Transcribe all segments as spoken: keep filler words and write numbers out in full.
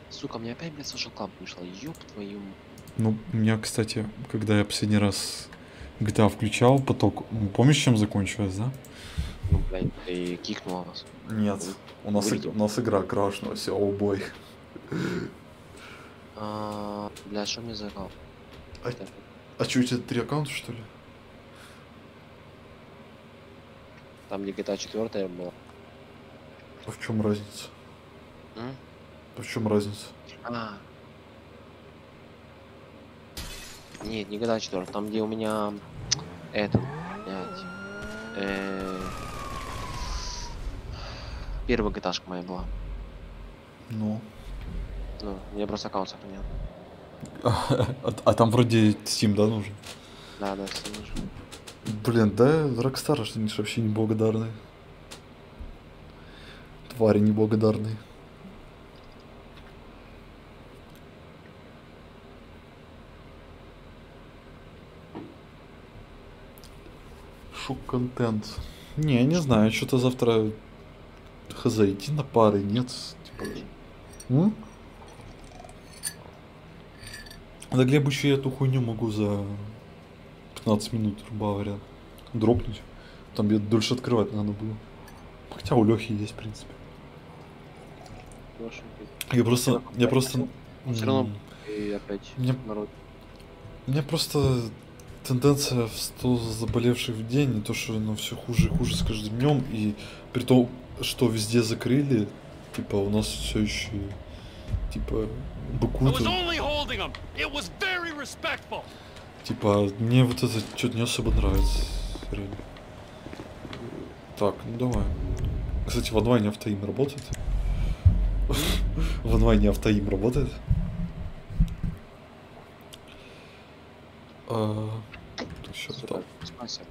Сука, мне опять, блядь, Social Club вышло. Ёб твою. м- Ну, у меня, кстати, когда я последний раз джи ти эй включал, поток... ну, помнишь, чем закончилось, да? Ну, блядь, ты кикнул вас. Нет, Вы- у нас, иг- Вылетел. у нас игра крашнулась, о бой. А, Блядь, что мне за аккаунт? А, Так, а что, у тебя три аккаунта, что ли? там где джи ти эй четыре было. А в чем разница? М? А в чем разница? А, нет, не джи ти эй четыре. Там, где у меня этот, блядь, э, первая джи ти эй-шка моя была. Ну. Ну, я просто аккаунт сохранял. А, а там вроде Steam, да, нужен? Да, да, все нужно. Блин, да, Rockstar, что они ж вообще неблагодарные. Твари неблагодарные. Шок-контент. Не, не знаю, что-то завтра хз, идти на пары, нет. Типа. М? Да Глеб еще я эту хуйню могу за пятнадцать минут, грубо говоря, дропнуть. Там мне дольше открывать надо было. Хотя у Лехи есть, в принципе. Я просто, я просто... Все равно м, и опять Мне, народ. у меня просто тенденция в сто заболевших в день, и то, что ну, все хуже и хуже с каждым днем, и при том, что везде закрыли, типа у нас все еще типа I was быкуют. only holding him. It was very respectful. Типа, мне вот это что-то не особо нравится. Реально. Так, ну давай. Кстати, в онлайне автоим работает? В онлайне автоим работает? А, сейчас там. Спасибо.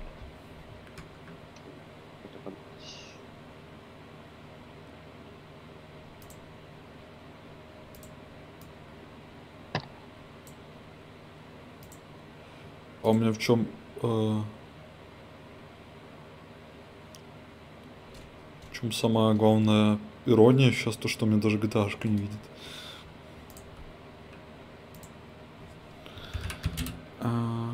А у меня в чем... в чем самая главная ирония сейчас, то, что у меня даже джи ти эй-шка не видит. А...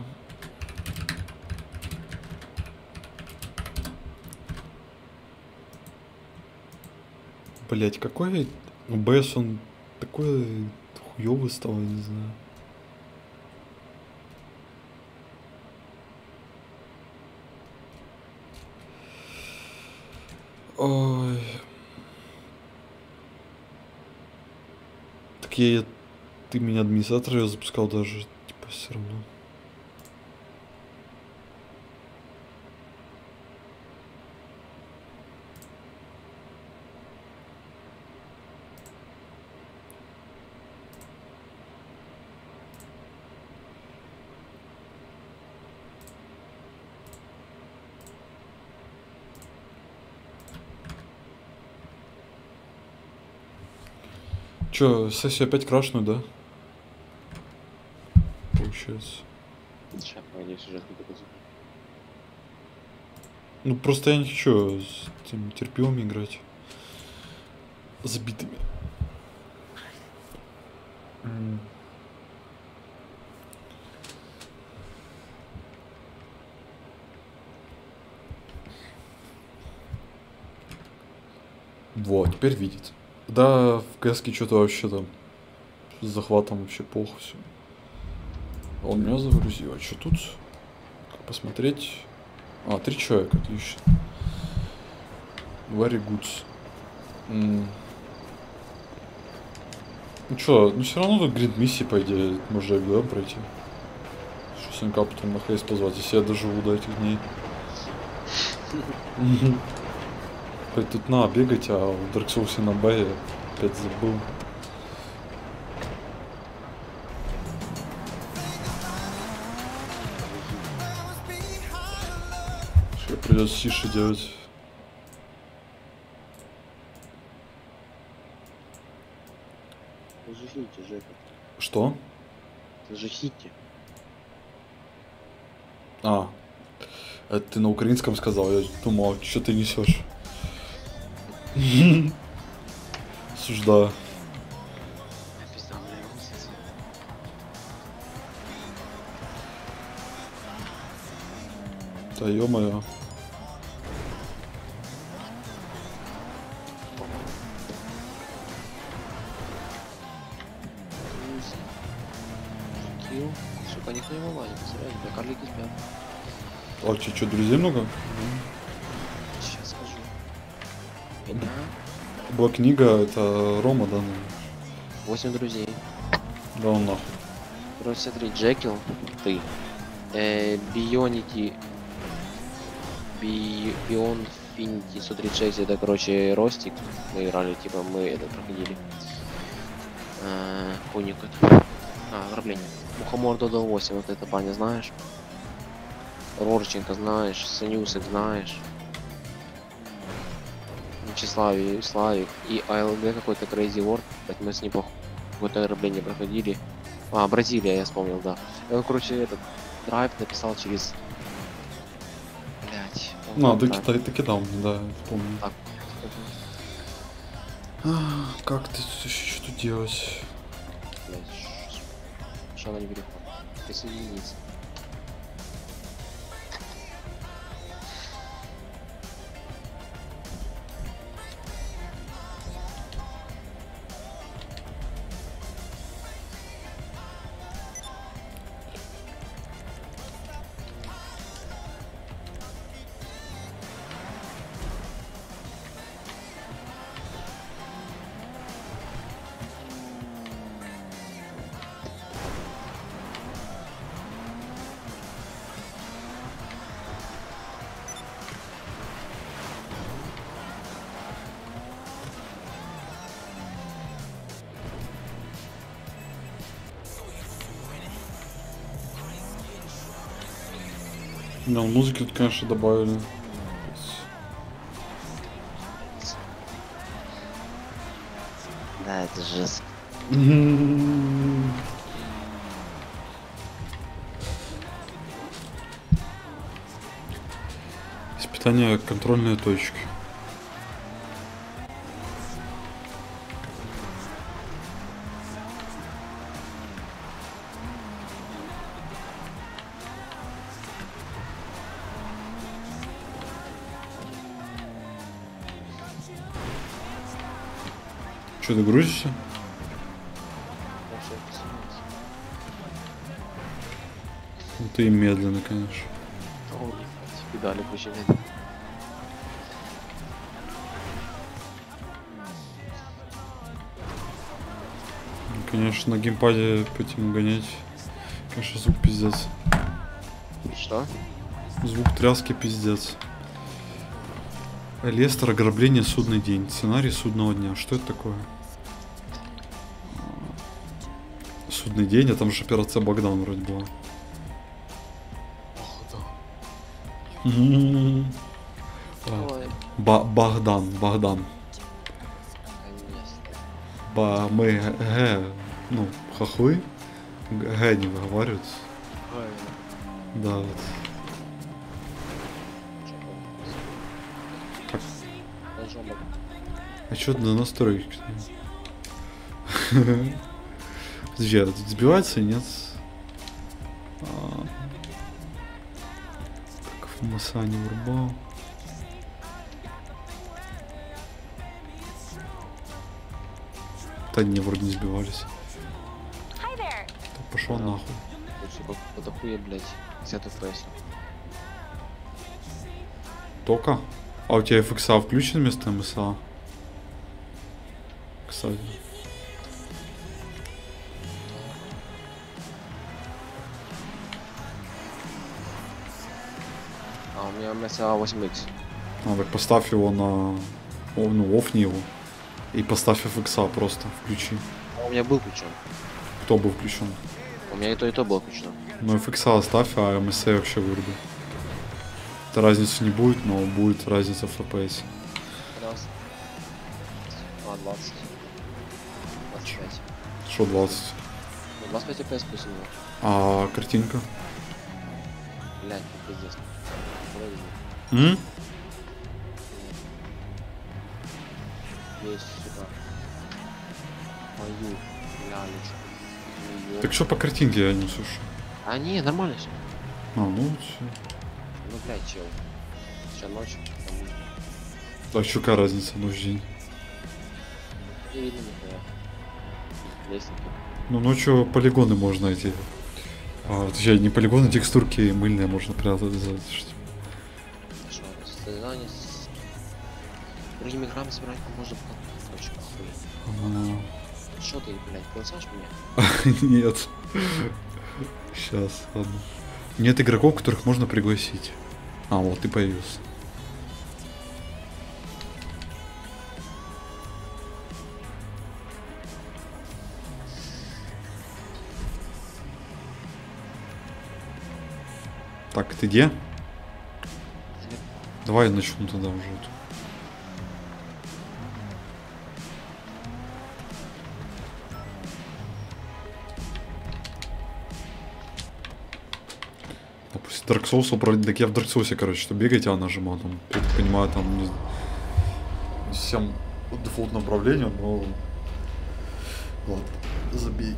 Блять, какой бэ эс он такой хуёвый стал, я не знаю. Ой. Так я... Ты меня администратор я запускал даже, типа, все равно. Чё, сессию опять крашную, да? Получается. Сейчас, погоди, сюжет какой-то. Ну просто я не хочу с этими терпилами играть. Забитыми. М. Вот, теперь видит. Да, в кэске что-то вообще там с захватом вообще плохо все. Он меня загрузил. А что тут? Как посмотреть? А, три человека, отлично. Very good. М. Ну чё, ну все равно тут грид миссии, по идее, можно да, пройти. Что Санька потом на хейс позвать, если я доживу до этих дней. Хоть тут надо бегать, а в Dark Souls на Б я опять забыл. Что придется тише делать. Зажихите, Жека. Что? Зажихите. А, это ты на украинском сказал, я думал, что ты несешь. Суждаю. Да ё-моё. Килл. Сука, никто не вылазит, представляете, бля, карлики спят. А че, чё, друзей много? Сейчас скажу. Меня Была книга, это Рома, да? наверное? восемь друзей. Да он нахуй. Короче, смотри, Джекил, ты. Э, Бионити. Би... Бион Финити сто тридцать шесть, это, короче, Ростик. Мы играли, типа, мы это проходили. Э, Уникот. А, ограбление. Мухомор Додо восемь, вот это парня знаешь? Рорченко знаешь, Санюсик знаешь. Вячеславий, Славик и АЛГ какой-то Crazy World. Так мы с ним пох- какое-то ограбление проходили. А, Бразилия, я вспомнил, да. И он, короче, этот драйв написал через... Блять. Ну, ты, кидай, ты кидал мне, да, помню. Так. А, как ты тут еще что делать? Блять. Что она не переходит? Присоединиться. Ну, музыки тут, конечно, добавили. Да, это жест. Испытание контрольной точки. Что, ты грузишься? Ну ты и медленно, конечно. О, ебать, педали включили. Ну, конечно, на геймпаде по этим гонять. Конечно, звук пиздец. Что? Звук тряски пиздец. Лестер, ограбление, судный день. Сценарий судного дня. Что это такое? Судный день, а там же операция Богдан вроде была. М. А, Ой, Ба- Богдан, Богдан. конечно. Ба, мы г, ну, хохлы, г г не выговаривают. Да, вот. Как? А что на настройки? Подожди, а тут сбивается и нет? А, так, в масса не врубал. Да не, вроде не сбивались. Так, пошел Да. нахуй. Короче, как хуя, блять, пятьдесят эф пи эс. Только? А у тебя эф икс а включен вместо эм эс а? Кстати. А у меня эм эс а восемь икс. А, так поставь его на... О, ну, офни его. И поставь эф икс а просто, включи. А у меня был включен. Кто был включен? У меня и то, и то было включено. Ну, эф икс а оставь, а эм эс а вообще выруби. Это разницы не будет, но будет разница в эф пи эс. Раз. А, двадцать. двадцать пять. Что двадцать? Ну, двадцать пять эф пи эс плюс него. А картинка? Блять, ну пиздец. Вроде бы. М? Есть, сука. Мою лялечку. Её. Так что по картинке я не слышу? А, не, нормально все. А, ну все. Ну, блядь, чел. Сейчас ночь, там А чё, какая разница, ночь день? не видно нихуя. Лестники. Ну, ночью полигоны можно найти. А, точнее, не полигоны, текстурки мыльные можно прятать за что. Что, состязание с другими играми собирать можно было. Короче, охуеть. Что ты, блядь, приглашаешь меня? Нет. Сейчас, ладно. Нет игроков, которых можно пригласить. А, вот ты появился. Так, ты где? Давай я начну тогда уже. А после Dark Souls, управлять, так я в Dark Souls, короче, что бегать, а нажимал, там, я так понимаю, там не, не совсем дефолтное управление, но ладно, забей.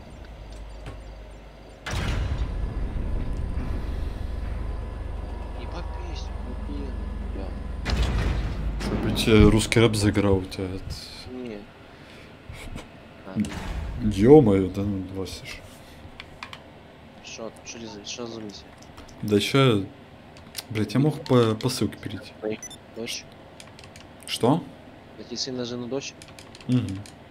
Чтобы тебе русский рэп заиграл у тебя это... Нет. Ё-моё, да ну, Васиш. Что, что за, что за миссия? Да ща... Блять, я мог по, по ссылке перейти. Дочь? Что? Найти сына, жену, дочь? Угу.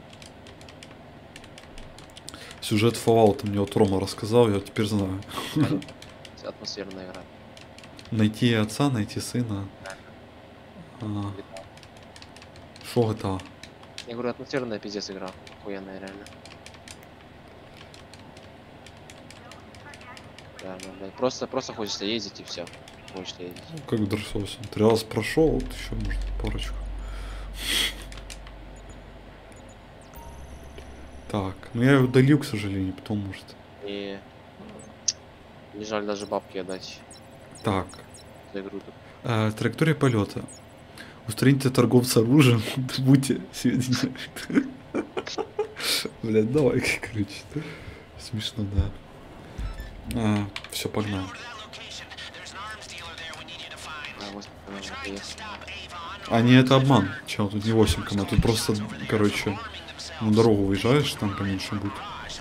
Сюжет Fallout мне вот Рома рассказал, я теперь знаю. Атмосферная игра. Найти отца, найти сына. А. Шо это? Я говорю, атмосферная пиздец игра. Охуенная, реально. Реально, блядь. Просто, просто хочется ездить и все. Хочется ездить. Ну, как в Dark Souls. Три раз прошел, вот еще может парочку. Так, ну я ее удалил, к сожалению, потом может. И не жаль даже бабки отдать Так. за игру тут. А, траектория полета. Устраните торговца оружием, будьте сведения. Блять, давай, короче. Смешно, да. А, все, погнали. А, вот, наверное, приехал. А не, это обман. Чел, тут не восемь км, тут просто, короче, на дорогу выезжаешь, там поменьше будет.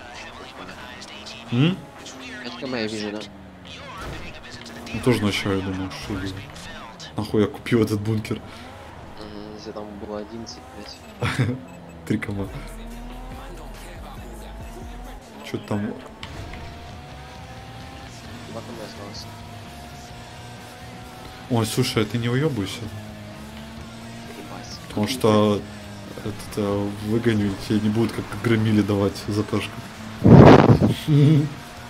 М? пять км я вижу, да? Ну, тоже начал, я думаю, что ли. Нахуй я купил этот бункер. Угу, если там было одиннадцать, блядь. три км. Что там? два км осталось. Ой, слушай, а ты не уебывайся. Ебать. Потому что это выгоню, тебе не будут как громили давать за пешку. Я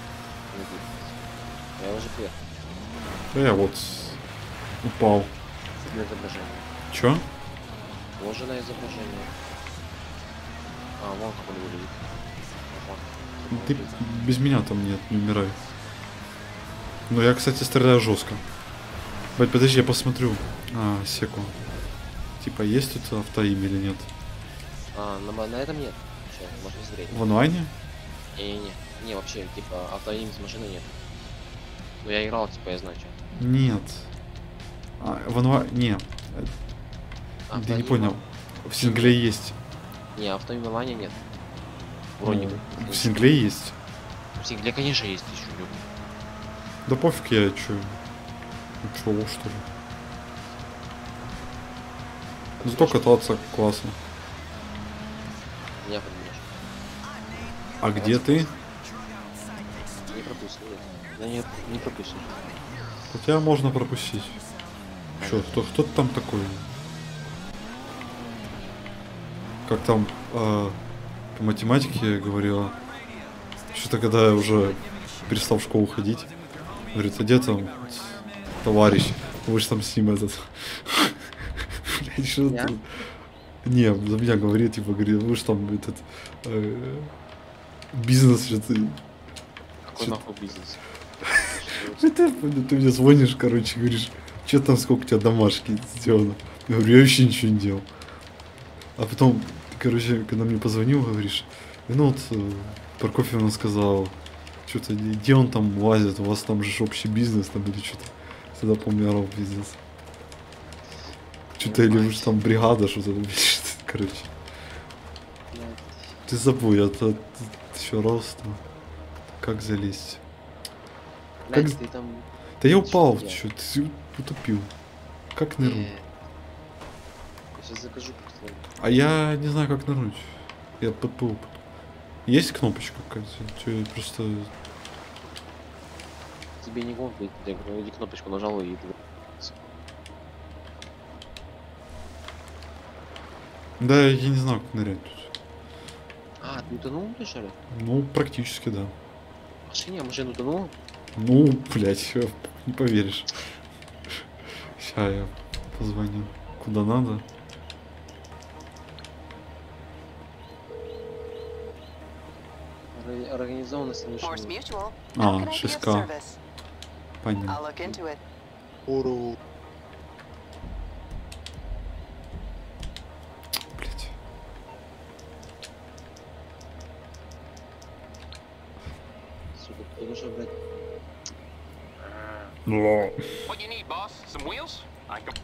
уже приехал. Да я вот упал. На изображение. Чё? Вложенное изображение. А, вон как он выглядит. Вот Ты без меня там нет, не умирай. Ну я, кстати, стреляю жестко. Блять, подожди, я посмотрю. А, секу. Типа, есть тут автоим или нет? А, на, на этом нет. Че, можно смотреть. В онлайне? Не-не-не. Не, вообще, типа, автоим с машины нет. Ну я играл, типа, я знаю, что. Нет. А, в онлайне... Не. А, Ты не автоим- понял. В сингле есть. Не, автоим в онлайне нет. Вроде Ну, бы. в сингле есть. В сингле, конечно, есть еще люб. Да пофиг, я чё. Ну чё, что ли? Зато кататься классно. Меня подменишь. А где ты? Не пропустил. Я не, не пропустил. У тебя можно пропустить. Чё, кто, кто там такой? Как там э, по математике говорила. Что-то когда я уже перестал в школу ходить. Говорит, а где там товарищ? Вы же там с ним этот... Блядь, что Я? тут? Не, за меня говорит, типа, говорит, вы же там этот... э, бизнес что-то... Какой Чё- нахуй бизнес? Ты, ты мне звонишь, короче, говоришь, что там, сколько у тебя домашки сделано? Я говорю, я вообще ничего не делал. А потом, короче, когда мне позвонил, говоришь, ну вот, э, Прокофьевна сказал, что-то, где он там лазит, у вас там же общий бизнес, там или что-то. Тогда померал, пиздец. Что-то или уж там бригада что-то пишет, короче. Блядь. Ты забудь, это еще раз там. Как залезть? Блядь, Как- ты там... Да я Чё упал, я? что ты утопил. Как нырнуть? Э, Я сейчас закажу просто. А я не знаю, как нырнуть. Я подплыл. Есть кнопочка какая-то? Чё, я просто... Тебе не гон, блядь, я говорю, иди кнопочку нажал и... Да, я не знаю, как нырять тут. А, ты утонул, что ли? Ну, практически, да. В машине, а машина утонула? Ну, блядь, не поверишь. Ща я позвоню. Куда надо? Орга- Организованность Morse совершенно. Mutual. А, How can I be of шесть ка. service? Понятно. I'll look into it. Уру. Блядь. Сука, ты что, блядь? What you need, boss? Some wheels? I can.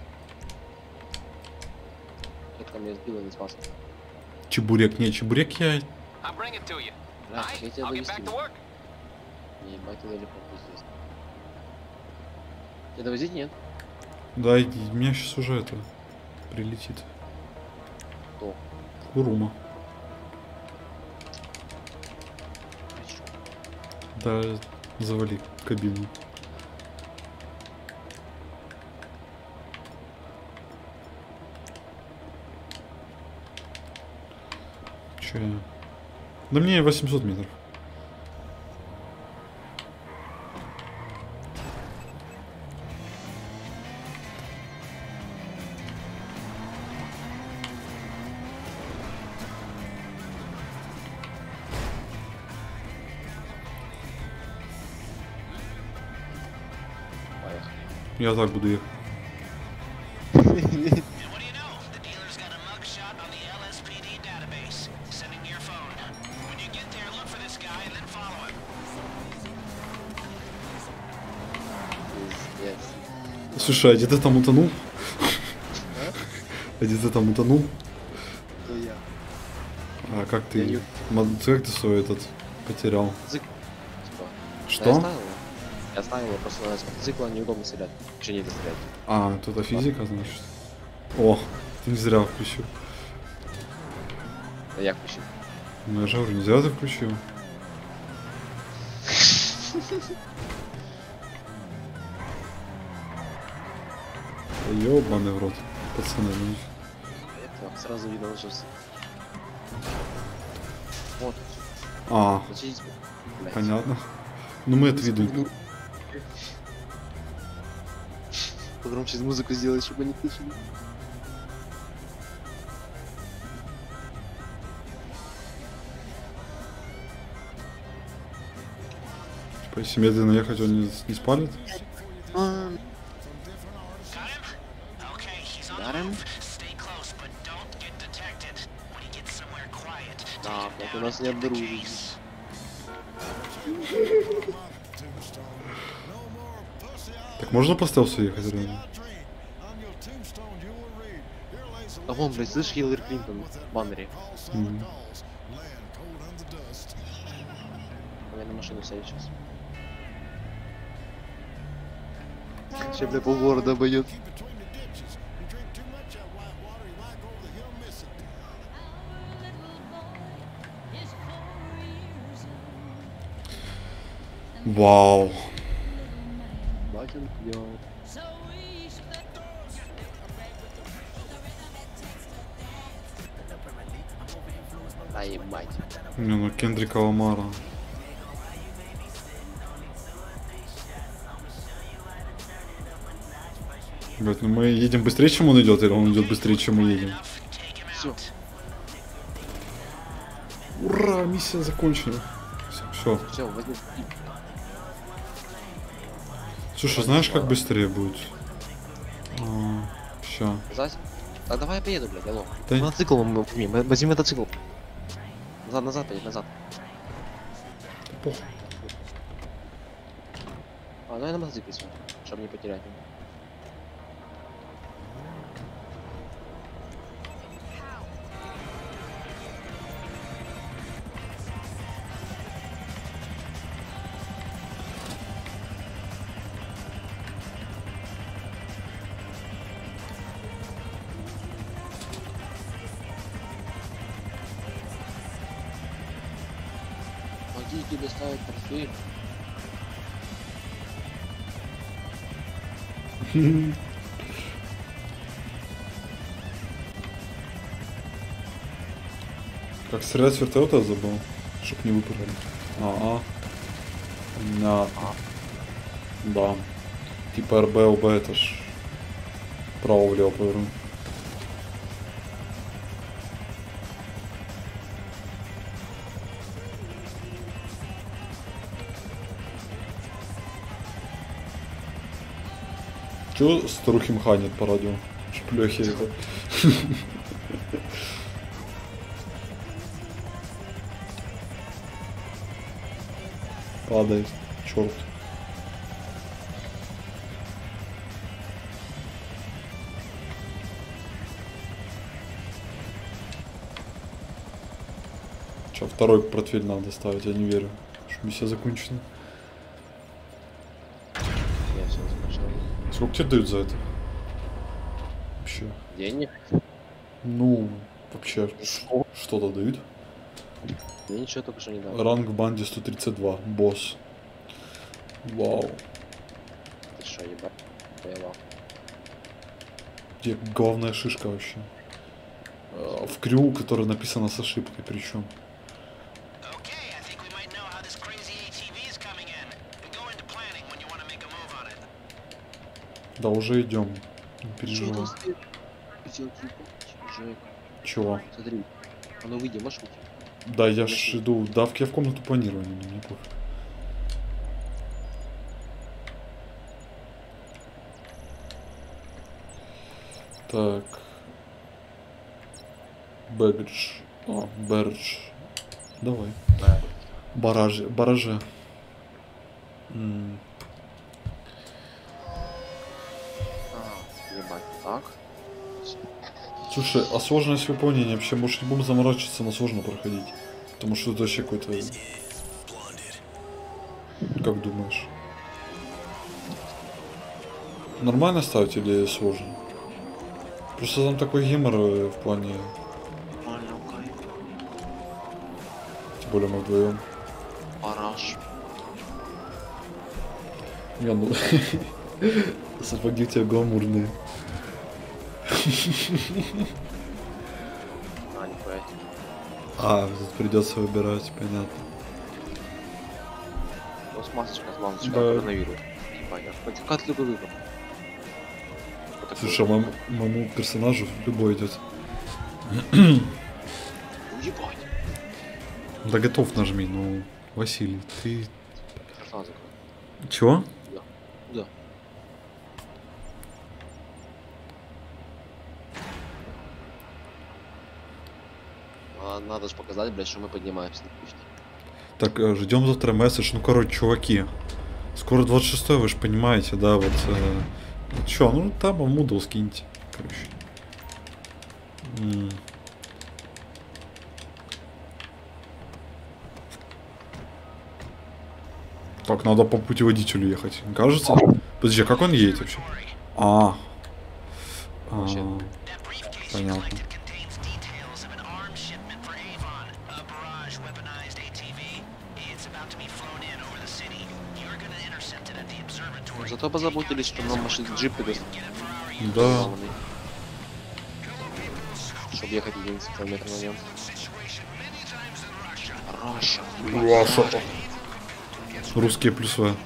Как там я сбила, не спас. Чебурек, не, чебурек я... I'll bring it to you. Блядь, Aye, я тебя I'll get back довести. to work. Ебать, ты далеко пиздец. Тебя довозить нет? Да, и у меня сейчас уже это... Прилетит. Кто? Урума. Ты чё? Да, завали кабину. Че я? Да мне восемьсот метров. Поехали. Я так буду ехать. And what do you know? The dealer's got a mugshot on the L S P D database. Send it to your phone. When you get there, look for this guy and then follow him. Пиздец. Слушай, а где ты там утонул? А где ты там утонул? Это я. А как Я ты... не- мод- Как ты свой этот потерял? Цикл. Типа. Я Что? оставил его. Я оставил его, просто с мотоцикла неудобно стрелять. Вообще не стрелять. А, тут физика, значит. О, ты не зря включил. Да я включил. Ну я же говорю, не зря ты включил. Ёбаный в рот. Пацаны, ну... Так, сразу видно ложился. Вот, А, зачистить. Блядь. понятно. Ну мы это видим. Ну. Погромче музыку сделать, чтобы они слышали. Типа, если медленно ехать, он не, не спалит? А, Got him? Okay, he's on Got the him? move. Stay close, but don't get detected. When he gets somewhere quiet, take Да, him блядь, down у нас and не get the обнаружили. case. Так можно по стелсу ехать реально? А вон, блядь, слышишь Хиллари Клинтон в баннере? Мгм. Я на машину сядет сейчас. Сейчас, бля, полгорода обойдет. Вау. Батин пьёт. А ебать. Не, ну Кендрика Ламара. Блять, ну мы едем быстрее, чем он идет, или он идет быстрее, чем мы едем? Take him Все. out. Ура, миссия закончена. Все. Все, возьми. Слушай, знаешь, как быстрее будет? А, ща. Назад. А давай я поеду, блядь, алло. Да- Мотоцикл возьми, возьми мотоцикл. Назад, назад, поедь, назад. Похуй. А, ну я на мотоцикле свой, чтобы не потерять его. Помогите доставить портфель. Как стрелять с вертолета я забыл, чтоб не выпрыгали. Ага. Понятно. Да. Типа эр бэ, о бэ это ж право-влево повернуть. Чё старухи мханет по радио? Шплёхи это. Падает, черт. Че, второй портфель надо ставить, я не верю, что миссия закончена. Я все закончил. Сколько тебе дают за это? Вообще. Денег? Ну, вообще, ш- Что? что-то дают. Мне ничего только что не дал. Ранг в банде сто тридцать два, босс. Вау. Ты что, ебать? Поебал. Где главная шишка вообще? Э, В крю, которая написана с ошибкой причем. Okay, I think we might know how this crazy A T V is coming in. We go into planning when you want to make a move on it. Да, уже идем. Не Что переживай. это стоит? Хотел типа, Жек, Чего? смотри. А ну выйди, можешь выйти? Да, я ж иду. Давки я в комнату планирования, мне пофиг. Так. Бэгдж. А, Бердж. Давай. Да. Бараже. Бараже. М, А, ебать. Так. Слушай, а сложность выполнения вообще, может, не будем заморачиваться, но сложно проходить. Потому что это вообще какой-то... Как думаешь? Нормально ставить или сложно? Просто там такой гемор э, в плане... Нормально, окей. Тем более мы вдвоем. Параш. Не, ну... Сапоги у тебя гламурные. А, нихуя себе. А, тут придется выбирать, понятно. Ну, с масочкой, с масочкой, Да. коронавирус. Ебать, а хоть как любой выбор. Вот такой Слушай, а моему, моему персонажу любой идет. вот. Ебать. Да готов нажми, ну, Василий, ты... Сразу закрой. Чего? Куда? А, надо же показать, блядь, что мы поднимаемся на пушке. Так, э, ждем завтра месседж. Ну, короче, чуваки, скоро двадцать шестое, вы же понимаете, да, вот... Э, вот чё, ну, там Мудл скиньте, короче. М. Так, надо по путеводителю ехать, не кажется? Подожди, а как он едет вообще? А, а, Вообще. That briefcase you понятно. collected contains details of an arms shipment for Avon, a barrage weaponized A T V. It's about to be flown in over the city. You're gonna intercept it at the observatory. Зато позаботились, что нам машины джипы Get it for our use. да. Чтобы ехать единицы километров на нем. Раша. Раша. Русские плюс В.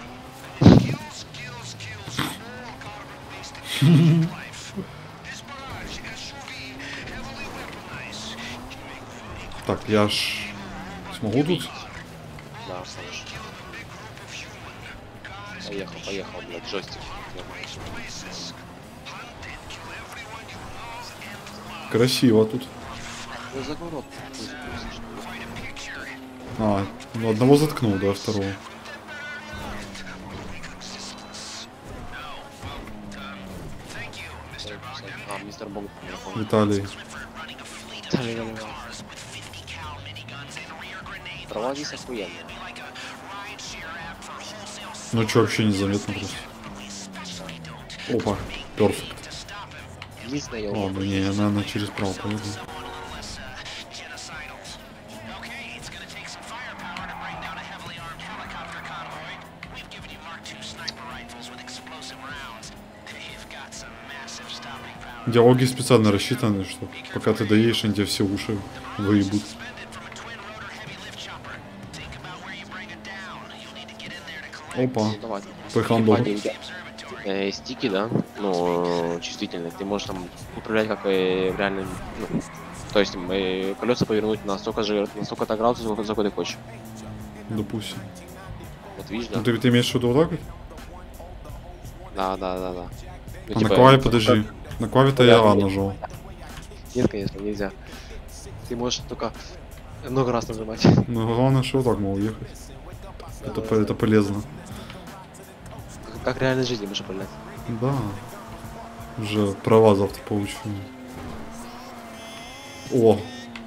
Так, я ж смогу тут? Да, слышь. Поехал, поехал, блядь, джойстик. Красиво тут. Ну, за город. А, ну одного заткнул, да, второго. Вестербом. Виталий. Трава здесь охуенная. Ну что, вообще незаметно просто. Опа, перфект. Единственное, я Ладно, не, я, наверное, через право поеду. Диалоги специально рассчитаны, что пока ты доедешь, они тебе все уши выебут. Опа, Ну, давай. пэхандл. Типа, э, стики, да, ну, э, чувствительные, ты можешь там управлять как и в реальном, ну, то есть э, колеса повернуть на столько же, на столько-то градусов, сколько, сколько ты хочешь. Допустим. Вот видишь, да? Ну ты, ты имеешь в виду вот так вот? Да, да, да, да. Ну, А типа, на клаве, это подожди. как- На клаве-то Я я А не- нажал. Нет, конечно, нельзя. Ты можешь только много раз нажимать. Но главное, что вот так мол ехать. Это, по- это полезно. Как, как в реальной жизни можешь управлять. Да. Уже права завтра получу. О!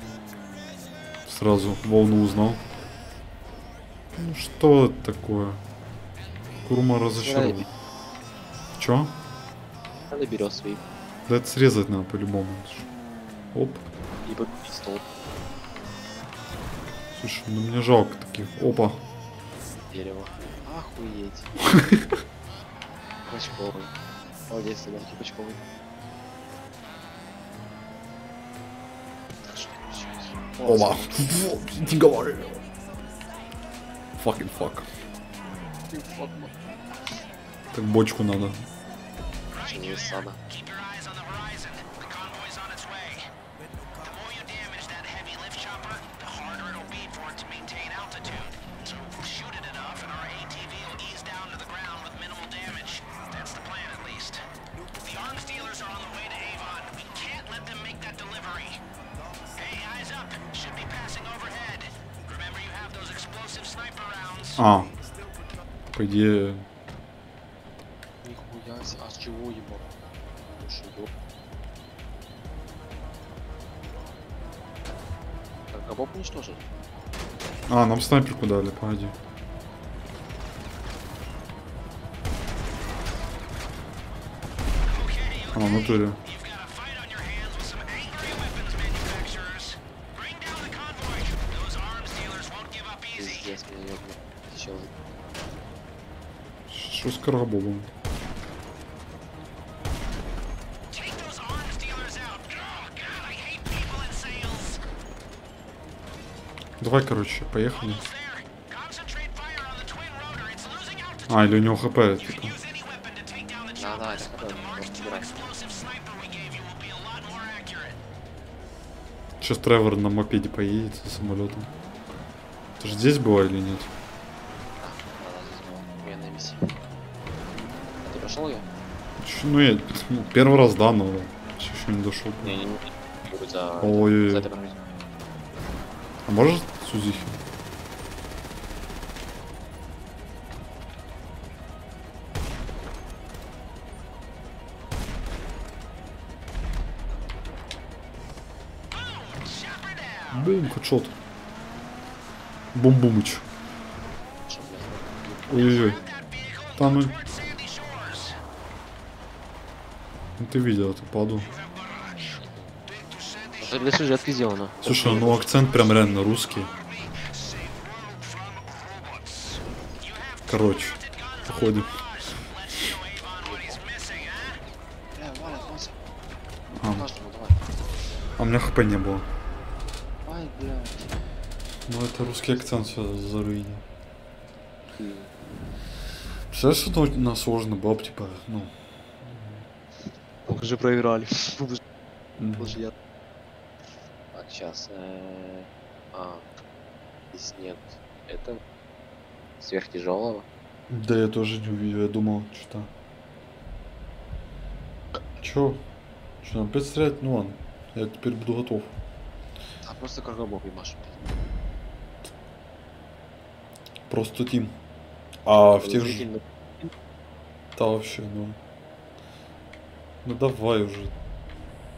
Сразу волну узнал. Ну что это такое? Курма разочарован. Чё? Надо берет свои Да это срезать надо по-любому. Оп. и победить стол. Слушай, ну мне жалко таких. Опа. Дерево. Охуеть. Пачковый. Молодец, Седанки, Пачковый. Так что получилось? Оба. Не говори. Fucking fuck. Ты фак, ма- Так бочку надо. Что не из сада. Keep your eyes on the horizon. The convoy's on its way. The more you damage that heavy lift chopper, the harder it'll be for it to maintain altitude. So shoot it enough and our A T V will ease down to the ground with minimal damage. That's the plan, at least. The arms dealers are on the way to Avon. We can't let them make that delivery. Hey, eyes up. Should be passing overhead. Remember, you have those explosive sniper rounds. А. По идее. Нихуя себе, а с чего ебал? Слушай, ёп. Так, а боб уничтожил? А, нам снайперку дали, погоди. А, в натуре. You've got a fight on your hands with some angry weapons manufacturers. Bring down the convoy. Those arms dealers won't give up easy. Пиздец, меня ёбнул. Чел. Что с карабобом? Take those arms dealers out. Oh, God, I hate people in sales. Давай, короче, поехали. Almost there. Concentrate fire on the twin rotor. It's losing altitude. А, или у него хп, You типа. can use any weapon to take down the Да, да, choppers. это The какой? Mark Вот two собирай. explosive sniper we gave you will be a lot more accurate. Сейчас Тревор на мопеде поедет со самолетом. Ты же здесь была или нет? Да, да, да, здесь была военная миссия. А ты прошел ее? Чё, ну я ну, первый раз, да, но еще не дошел. Не, не, не. Будет за, Ой-ой-ой. за это проходить. А может Сузихи? Chopper down. Бум, хедшот. Бум-бумыч. Что, блядь? Ой-ой-ой. Grab that vehicle and Там, ну, go towards Sandy Shores. ну, ты видел эту паду. Это для сюжетки сделано. Слушай, ну акцент прям реально русский. Короче, походим. Бля, Валя, Вася. А, Каждому давай. а у меня хп не было. Ай, блядь. Ну это русский акцент все заруинил. Ты- Представляешь, что это на сложно было бы, типа, ну... Мы уже проиграли. м, Лучше я. Так, сейчас. А, здесь нет. Это сверхтяжелого. Да я тоже не увидел, я думал, что-то... Чё? Что, нам опять стрелять? Ну ладно, я теперь буду готов. А просто каргобок ебашь. Просто тим. А в тех же... Подозрительно. Да вообще, ну... Ну давай уже.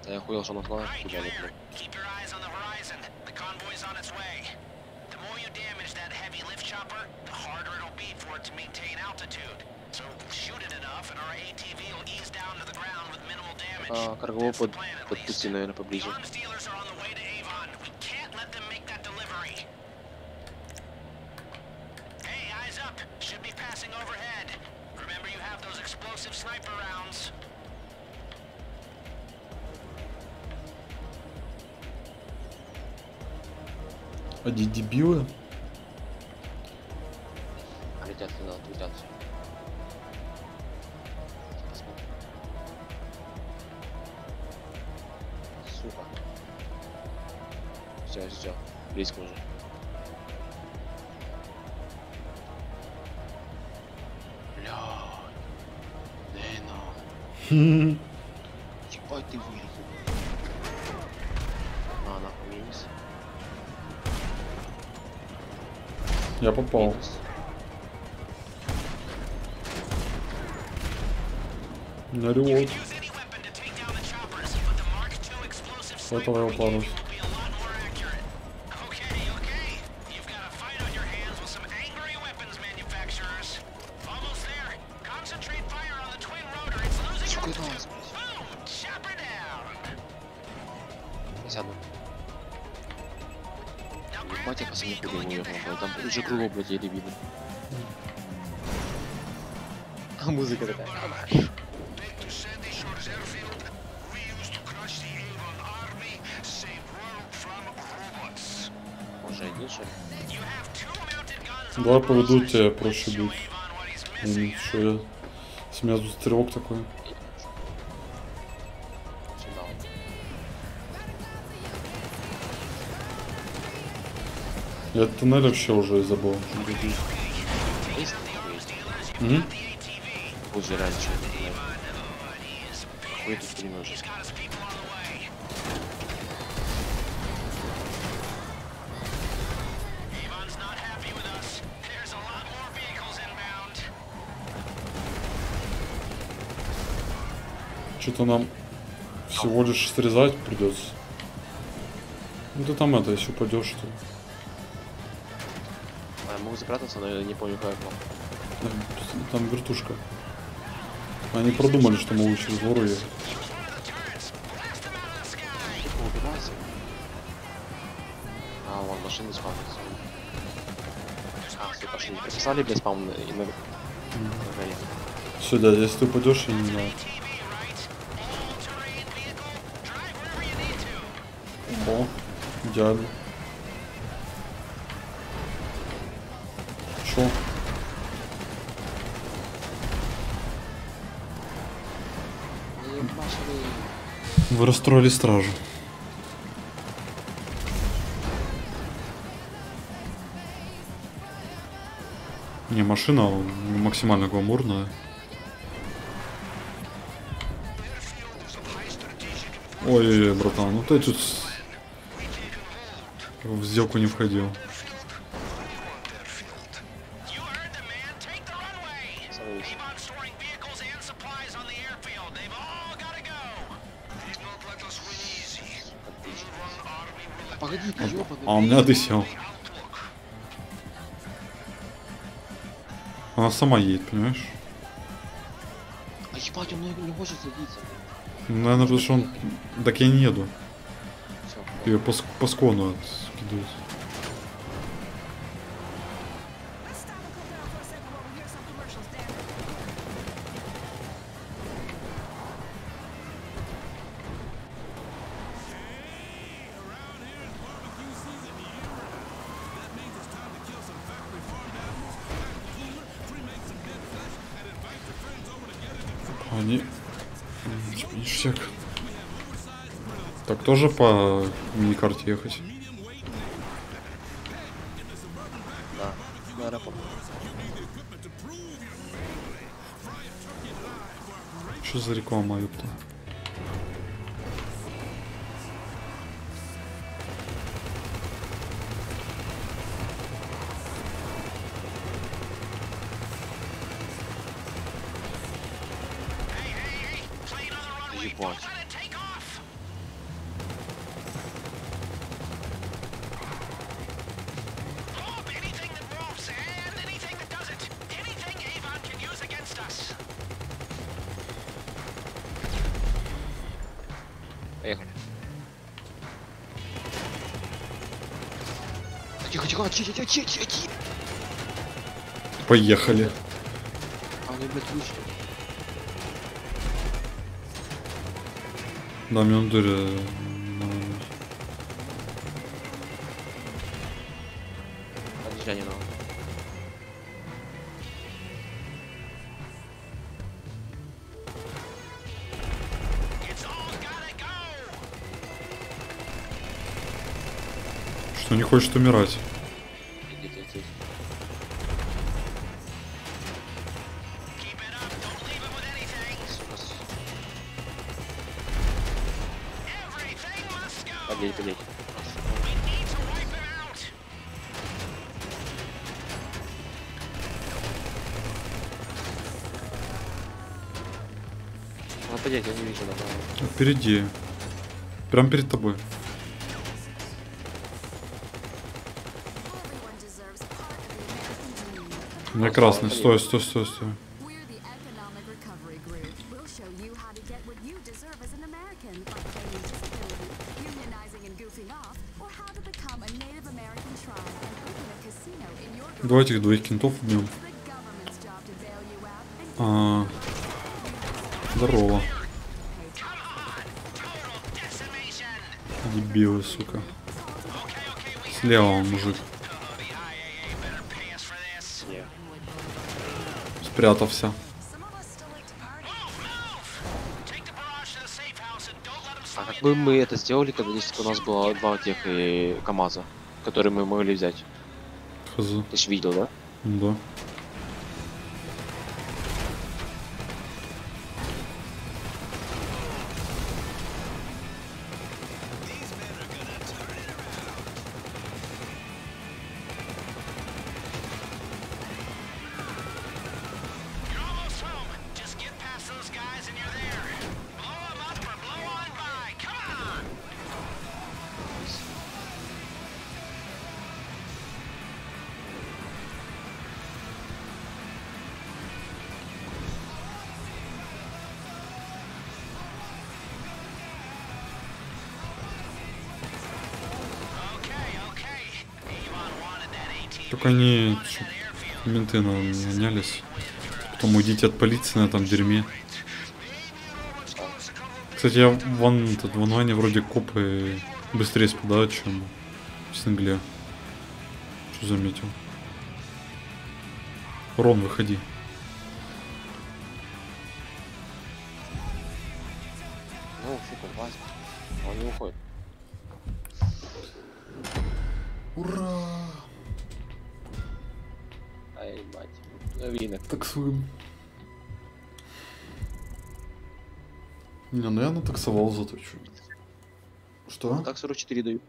Я охуел, что он флаг Right, кидали, Junior. блин. Keep your eyes on the horizon. The convoy's on its way. The more you damage that heavy lift chopper, the harder it'll be for it to maintain altitude. So shoot it enough, and our A T V will ease down to the ground with minimal damage. А, Каргово That's the под, plan, at least. подпусти, наверное, поближе. The arms dealers are on the way to Avon. We can't let them make that delivery. Hey, eyes up. Should be passing overhead. Remember, you have those explosive sniper rounds. Они дебилы. Летят туда, летят. Посмотрим. Сука. Все, все. Близко уже. Бля. Дэйно. Ебать ты вылетел. А, нахуй минус. Я попал. Минус. На револьвер. Use any weapon to take down the choppers, but the Mark two explosive Этого sniper я упал. will be a lot more accurate. Okay, okay. You've got a fight on your hands with some angry weapons manufacturers. Almost there. Concentrate fire on the twin rotor. It's losing Сука, altitude. это вас, Boom! Chopper down. Я сяду. Now grab Ебать, я that пацаны vehicle куда and get the уехал, hell блядь. Там out of уже there. крыло, блядь, еле видно. А музыка такая. Back to Sandy Shores Airfield. We used to crush the Avon army, save world from robots. Уже один, что ли? You have two mounted guns on Давай the поведу process. тебя Let's проще show будет. Avon what he's missing, Что я... С меня тут стрелок такой. Сюда вот. Я туннель вообще уже забыл. Есть? Есть. Мгм. Уже раньше. Какой тут пулемет? He's got his people on the way. Avon's not happy with us. There's a lot more vehicles inbound. Что-то нам всего лишь срезать придется. Ну ты там это, если упадешь, то... А, я могу запрятаться, но я не помню как. Там, там вертушка. Они продумали, что могут через гору ехать. Use one of the turrets. Blast them out of the sky. Типа убивайся. А, вон машины спавнятся. А, все, пошли. Прописали, блядь, спаун на, и на, на горе. Все, дядя, если ты упадешь, я не знаю. A T V, right? All-terrain vehicle. Drive wherever you need to. О, идеально. Шо? Ебашили. Вы расстроили стражу. Не, машина максимально гламурная. Ой, братан, ну ты тут в сделку не входил. You heard the man. Take the runway. Смотрите. Avon's storing vehicles and supplies on the airfield. They've all got to go. He's not let us win easy. Avon army will Погоди, ты ёбаный. А у меня ты сел. outlook. Она сама едет, понимаешь? А ебать, он не, не может садиться. Наверное, потому что он... Так я не еду. Все. Ее по, ск- по скону скидывают. Они... М, Ништяк. Так тоже по миникарте ехать? Да. На аэропорт. Что за реклама, ёпта? Hey, hey, hey. Plane on the runway. Ебать. Don't let it take off. Тихо, тихо, тихо, тихо, тихо, тихо, тихо. Поехали. А они, блядь, вышли. Да, мне он дыры. Подъезжай не надо. It's all gotta go. Что не хочет умирать. Идите, идите. Keep it up. Don't leave him with anything. Сука, с- Everything must go. Подлей, подлей. We need to wipe him out. Нападеть, я не вижу давно. Впереди. Прям перед тобой. Everyone deserves part of the American dream. У меня красный. Стой, стой, стой, стой. We're the Economic Recovery Group. We'll show you how to get what you deserve as an American by claiming disability, unionizing and goofing off, or how to become a Native American tribe and open a casino in your group. Давайте их двоих кентов убьем. It's the government's job to bail you out and А, здорово. Total decimation. Дебилы, сука. Слева он, мужик. The I A A better pay us for this. Не. Спрятался. Some of us still like to party. Move, move. Take the barrage to the safe house and don't let them А slow как you бы down. мы это сделали, когда если бы у нас было два тех и КамАЗа, которые мы могли взять? Хз. Ты ж видел, да? Да. You're almost home. Just get past those guys and you're there. Blow them up or blow on by. Come on. Okay, okay. Avon wanted that A T V. Только они, Wanted чтоб that airfield. менты на не гонялись. Потом уйдите от полиции на этом дерьме. Кстати, я вон этот в онлайне вроде копы быстрее спадают, чем в сингле. Что заметил? Рон, выходи. Ну, фиг, он лазит. Он не уходит. Ура! Ай, мать. Новинок. Таксуем. Не, ну я натаксовал зато что. Что? Так сорок четыре даю.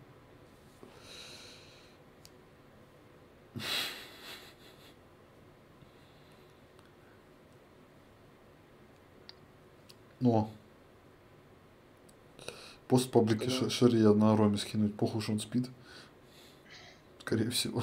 Ну. Пост паблики Да. ш- Шария на Роме скинуть, похуй, что он спит. Скорее всего.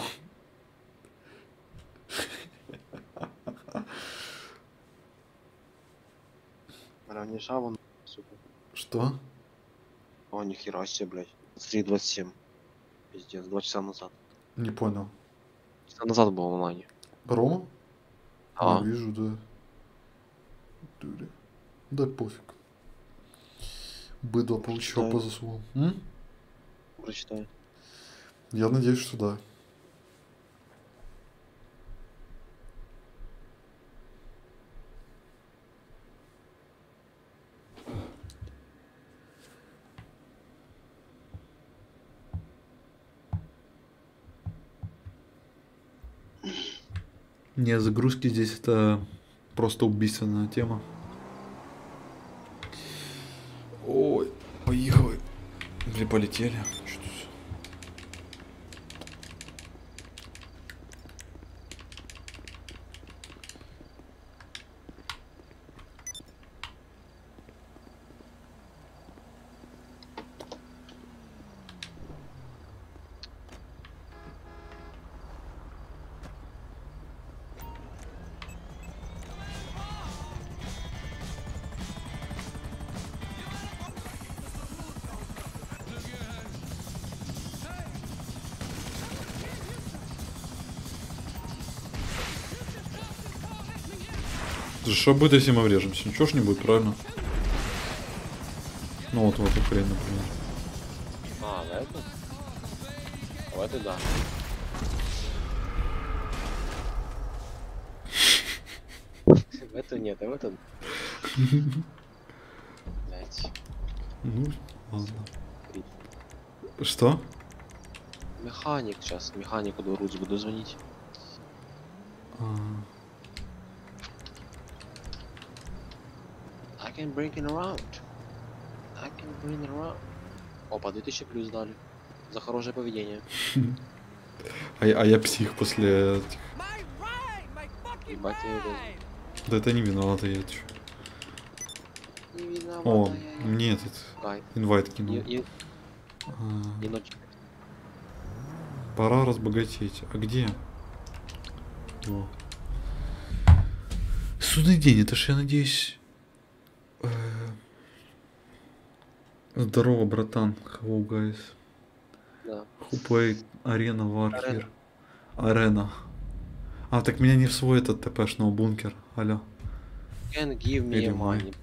Равнеша вон, сука. Что? О, нихера себе, блядь. три двадцать семь. Пиздец, два часа назад. Не понял. Часа назад был в онлайне. Рома? А, Не вижу, да. Дури. Да пофиг. Быдло получил Читаю. по заслугам. М? прочитаю. Я надеюсь, что да. Не, загрузки здесь это просто убийственная тема. Ой, поехали. Или полетели. Что тут? Что будет, если мы врежемся? Ничего ж не будет, правильно? Ну вот в эту хрень, например. А, в эту? В эту, да. В эту нет, а в эту... Блять. Ну, ладно. Что? Механик сейчас, механику до Рудс буду звонить. А, I can bring it around. I can bring it around. Опа, две тысячи плюс дали. За хорошее поведение. а, я- а я псих после этих... Ебать, я его... Да это не виновата я чё. Не видно, О, мне этот Кай. инвайт кинул. Не, не, А, не ночь. пора разбогатеть. А где? О. Судный день, это ж я надеюсь... э, Здорово, братан. Hello, guys. Да. Who played Arena War here? Арена. А, так меня не в свой этот ТПшного бункер. Алло. Can give me Или мой. money.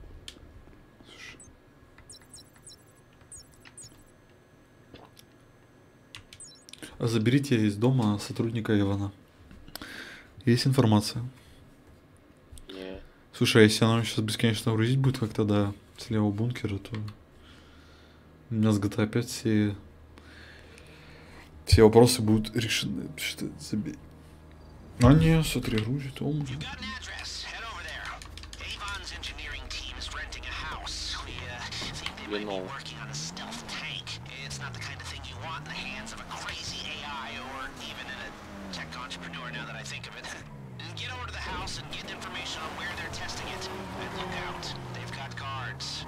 Заберите из дома сотрудника Ивана. Есть информация. Не. Слушай, а если она сейчас бесконечно грузить будет, как тогда с левого бункера, то у меня с джи ти эй пять все, все вопросы будут решены. Что забей. А не, смотри, грузит, он уже. Got an address. Head over there. Avon's engineering team is renting a house. We uh, think they might be know. working on a stealth tank. It's not the kind of thing you want in the hands of a crazy A I or even in a tech entrepreneur now that I think of it. Get over to the house and get information on where they're testing it. And look out. They've got guards.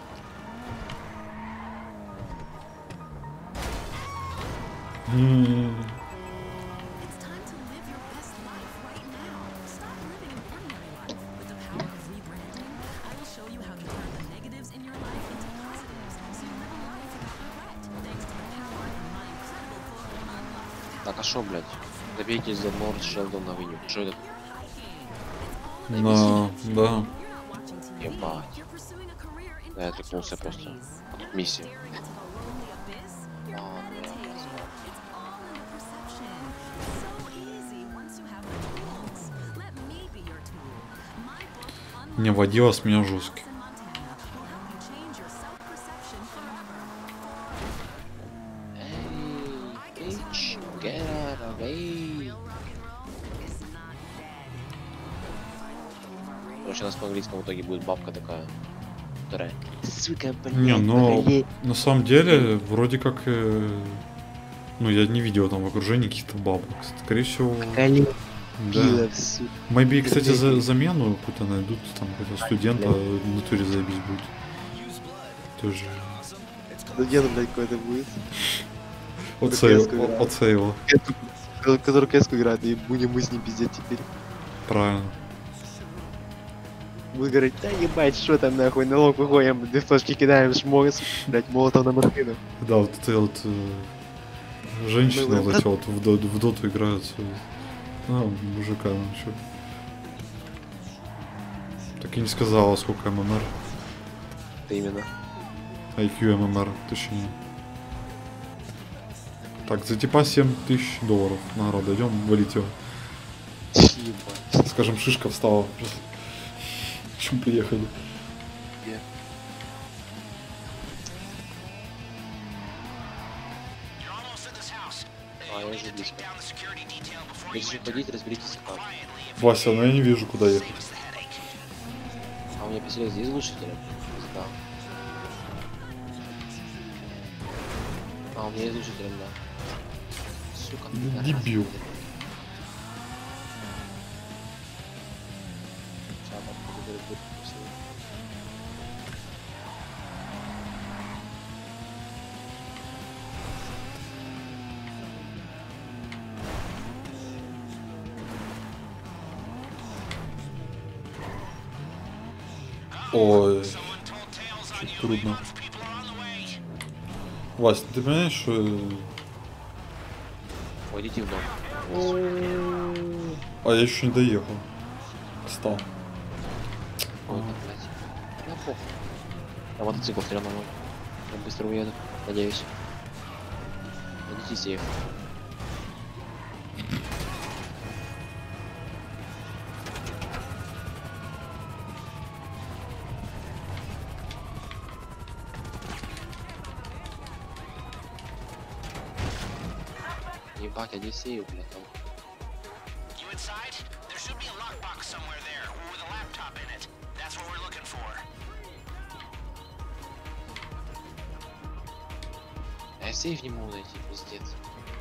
М, It's time to live your best life right now. Stop living an ordinary life. With the power of rebranding, I will show you how to turn the negatives in your life into positives, so you live a life without regret. Thanks to the power in my incredible book, Unlock the Так, а шо, блядь? Добейте за Норд Шелдон Авеню. Что это? Да, да. You're not watching T V. Ебать. You're pursuing a career in Да, я cultural трепнулся просто. studies. Миссия. Staring into the lonely abyss. You're А, meditating. It's all in the perception. So easy once you have the tools. Let me be your tool. My book, Не, водила с меня жесткий. in Montana, will help you change your self-perception forever. Эй, bitch, get out of way. Короче, у нас по английскому в итоге будет бабка такая, которая... Сука, блядь, Не, но поколе- на самом деле, вроде как, э, ну, я не видел там в окружении каких-то бабок. Скорее всего, поколе- да. пила в сука. Maybe, кстати, за, замену какую-то найдут, там, какого-то студента в натуре заебись будет. Тоже. Студент, блядь, какой-то будет. Оце, Кэску о- играет. оце его. Который кэску играет, и будем мы с ним пиздеть теперь. Правильно. Будет говорить, да ебать, что там нахуй, налог выходим, две флешки кидаем, шмогас, блядь, молотов на машину. Да, вот это вот э, женщины Мы- вот эти вот в, доту- в доту играют. э, Ну, мужика, ну чё. Так и не сказала, сколько ММР. Это именно. ай кью ММР, точнее. Так, за типа семь тысяч долларов награда. Идем валить его. Ебать. Скажем, шишка встала. Чем приехали? Где? You're almost in this house. А, я You'll уже need to близко. take down the security detail before you Если enter. ходить, разберитесь как. Quietly, if Вася, ну я не вижу, куда ехать. save us the headache. А у меня пистолет здесь глушителем? Да. А, у меня есть глушителем, да. Сука, Ну, пидорас. дебил. Сейчас, бабка, который будет вкусный. Ой, Someone told tales on чуть you. трудно. Avon's people are on the way. Вась, ты понимаешь, что... э, Ой, идите в дом. А я еще не доехал. Встал. какой-то, блядь. Да похуй. Я мотоцикл все равно мой. Я быстро уеду, надеюсь. Идите сейф. Ебать, один сейф, блядь, там. You inside? There should be a lockbox somewhere there, with a laptop in it. That's what we're looking for. Я сейф не могу найти, пиздец.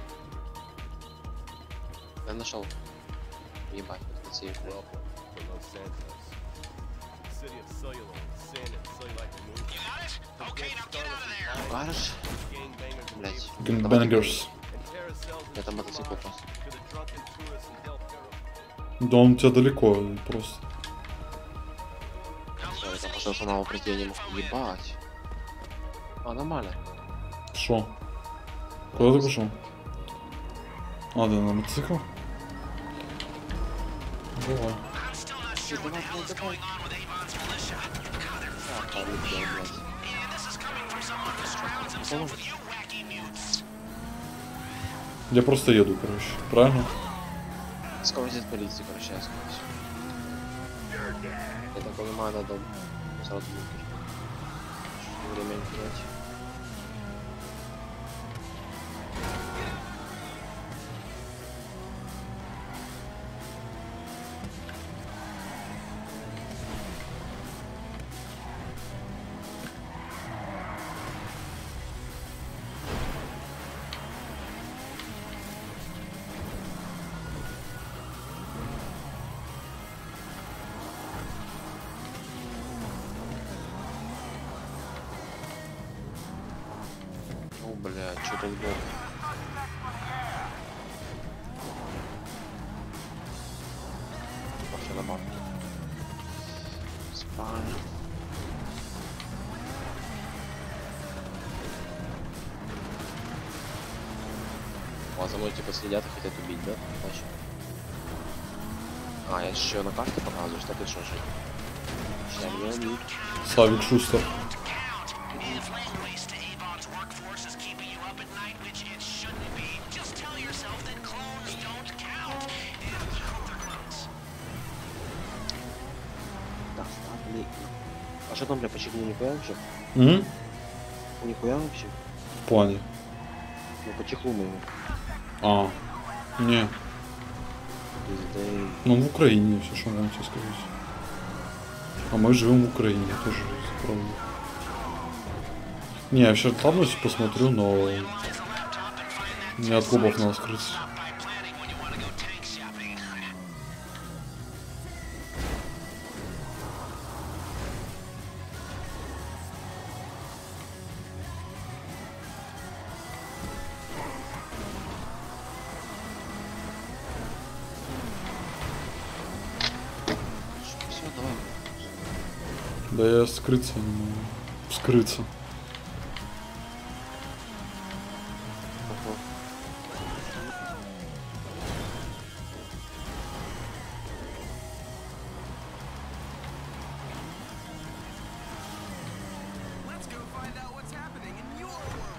Я нашел. Ебать, вот этот сейф, блядь. To Los Santos. City of Cellular, San and Cellulite removed. You got it? Okay, now get out of there. Покажешь? Gangbangers and Блядь. Gangbangers. and carousels and Это мотоцикл просто. to the drunken tourists in Del Perro. Да он у тебя далеко, просто. Всё, я там пошел самого прийти, я не мог. Ебать. А, нормально. Шо? Куда ты пошел? А, да, на мотоцикл? Давай. I'm still not sure what the hell is going on with Avon's militia. God, they're А, fucking полетел, weird. блядь. And this is coming from someone who surrounds himself with you wacky mutes. Я просто еду, короче. Правильно? Скорость от полиции, короче, я скорость. Я так понимаю, надо сразу бункер. Время не терять. Ну, блядь, что тут было? Пошли на банк. Спальня. А за мной типа следят и хотят убить, да? Значит. А, я еще на карте показываю, что ты что же? Сейчас меня убьют. Славик Шустер. Count. If laying waste to Avon's workforce is keeping you up at night, which it shouldn't be, just tell yourself that clones don't count. And we hope they're clones. Так, блин. А что там, бля, по чеклу нихуя вообще? М? Нихуя вообще? В плане. Ну, по чехлу моему. А. Не. Пиздей. Ну, в Украине все, что могу тебе сказать. А мы живем в Украине, тоже правда. Не, я вообще там посмотрю, но не от клубов надо скрыться. By planning when you want to go tank shopping. Все, давай. Да я скрыться не могу. Скрыться. Ага. Let's go find out what's happening in your world.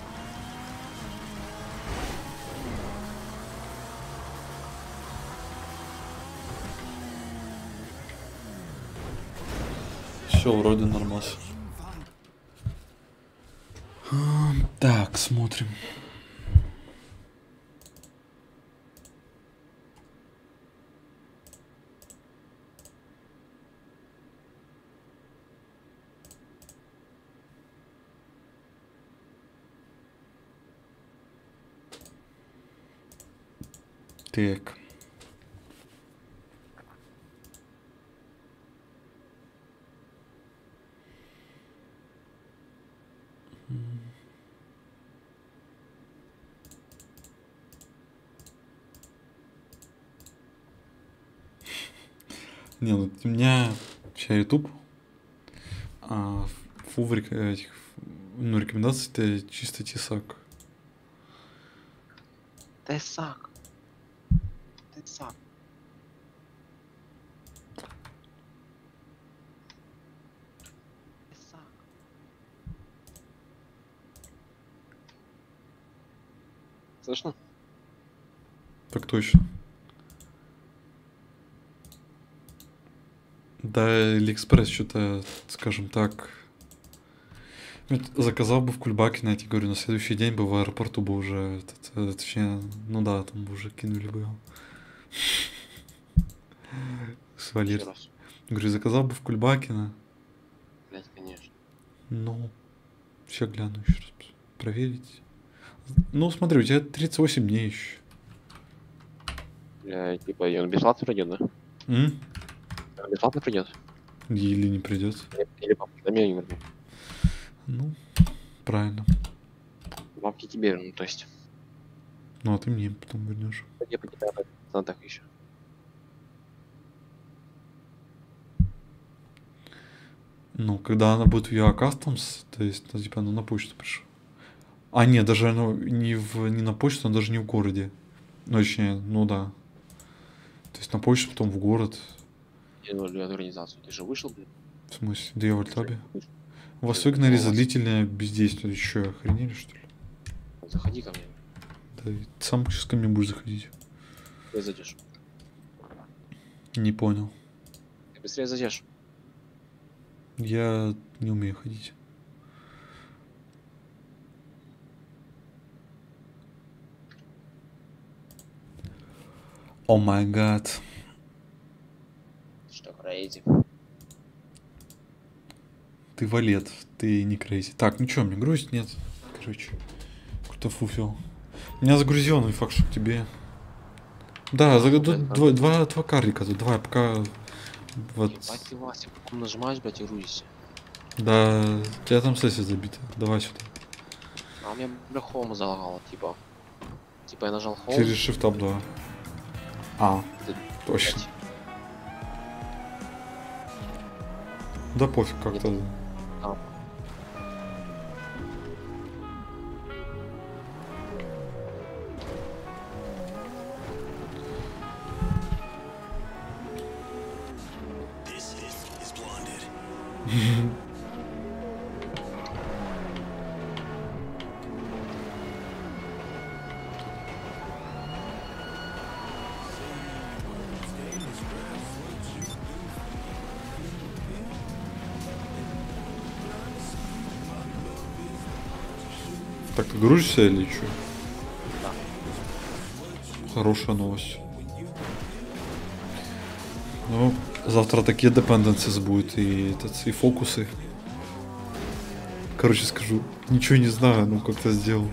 Все, вроде нормас. А, Так, смотрим. Так. Не, ну у меня вообще YouTube, а фу в рек- этих, ну, рекомендации это чисто тесак. Тесак. Тесак. Слышно? Так точно. Да, Алиэкспресс что-то, скажем так, ведь заказал бы в Кульбаке, я тебе говорю, на следующий день бы в аэропорту бы уже, этот, э, точнее, ну да, там бы уже кинули бы его. Еще Свалить. раз. Говорю, заказал бы в Кульбакина. Блять, конечно. Ну, сейчас гляну еще раз. Проверить. Ну, смотри, у тебя тридцать восемь дней еще. Бля, типа, и он бесплатно придет, да? М? Он бесплатно придет? Или не придет. Или по мне не верну. Ну, правильно. Бабки тебе верну, то есть. Ну, а ты мне потом вернешь. Я по тебе на так еще. Ну, когда она будет в Ю А Customs, то есть, ну, типа, она на почту пришла. А, нет, даже оно не, в, не на почту, оно даже не в городе. Ну, точнее, ну да. То есть на почту, потом в город. Я говорю, организацию. Ты же вышел, блин? В смысле, да я в Альтабе. Вышел. У вас Я выгнали думал, за вас- длительное бездействие. Ты что, охренели, что ли? Заходи ко мне. Да и ты сам сейчас ко мне будешь заходить. Ты зайдешь. Не понял. Ты быстрее зайдешь. Я не умею ходить. О май гад. Что, крейзи? Ты валет, ты не крейзи. Так, ну чё, мне грусть нет. Короче, какой-то фуфел. Меня загрузил, ну и факт, что тебе. Да, за, д- два, два, два карлика тут, давай, пока вот. Ебать ты, Вася, потом нажимаешь, блядь, и грузишься. Да, у тебя там сессия забита. Давай сюда. А у меня, бля, хоум залагало, типа. Типа я нажал хоум. Через Shift Tab два. А, ты, точно. блядь, Да пофиг как-то. а, This hit is blonded. Так ты грузишься или что? Хорошая новость. Ну, завтра такие dependencies будут и, этот, и фокусы. Короче, скажу, ничего не знаю, ну как-то сделал.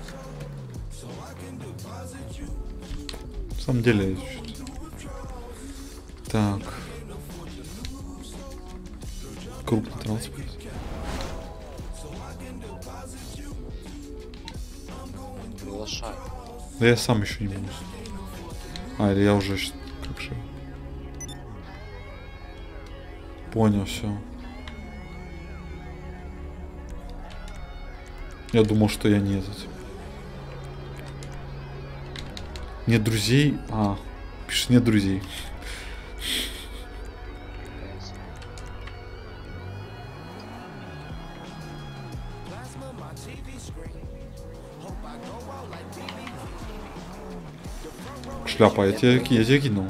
На самом деле, я чё-то- так. Крупный транспорт. приглашай. Да я сам еще не могу. А, или я уже щ- как же. Понял, все. Я думал, что я не этот. Нет друзей. А, пишет нет друзей. Шляпа, я тебе, я тебе кинул.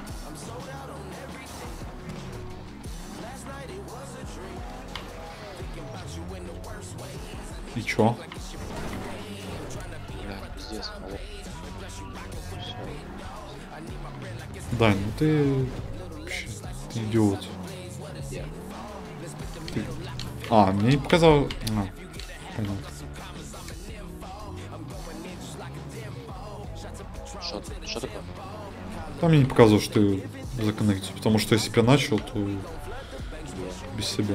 И чё? Бля, пиздец, алло. Всё. Дань, ну ты... Вообще, ты идиот. Я. Ты... А, мне не показал... А, понятно. Что, что такое? Там мне не показывал, что ты законнектился, потому что если бы я начал, то без себя.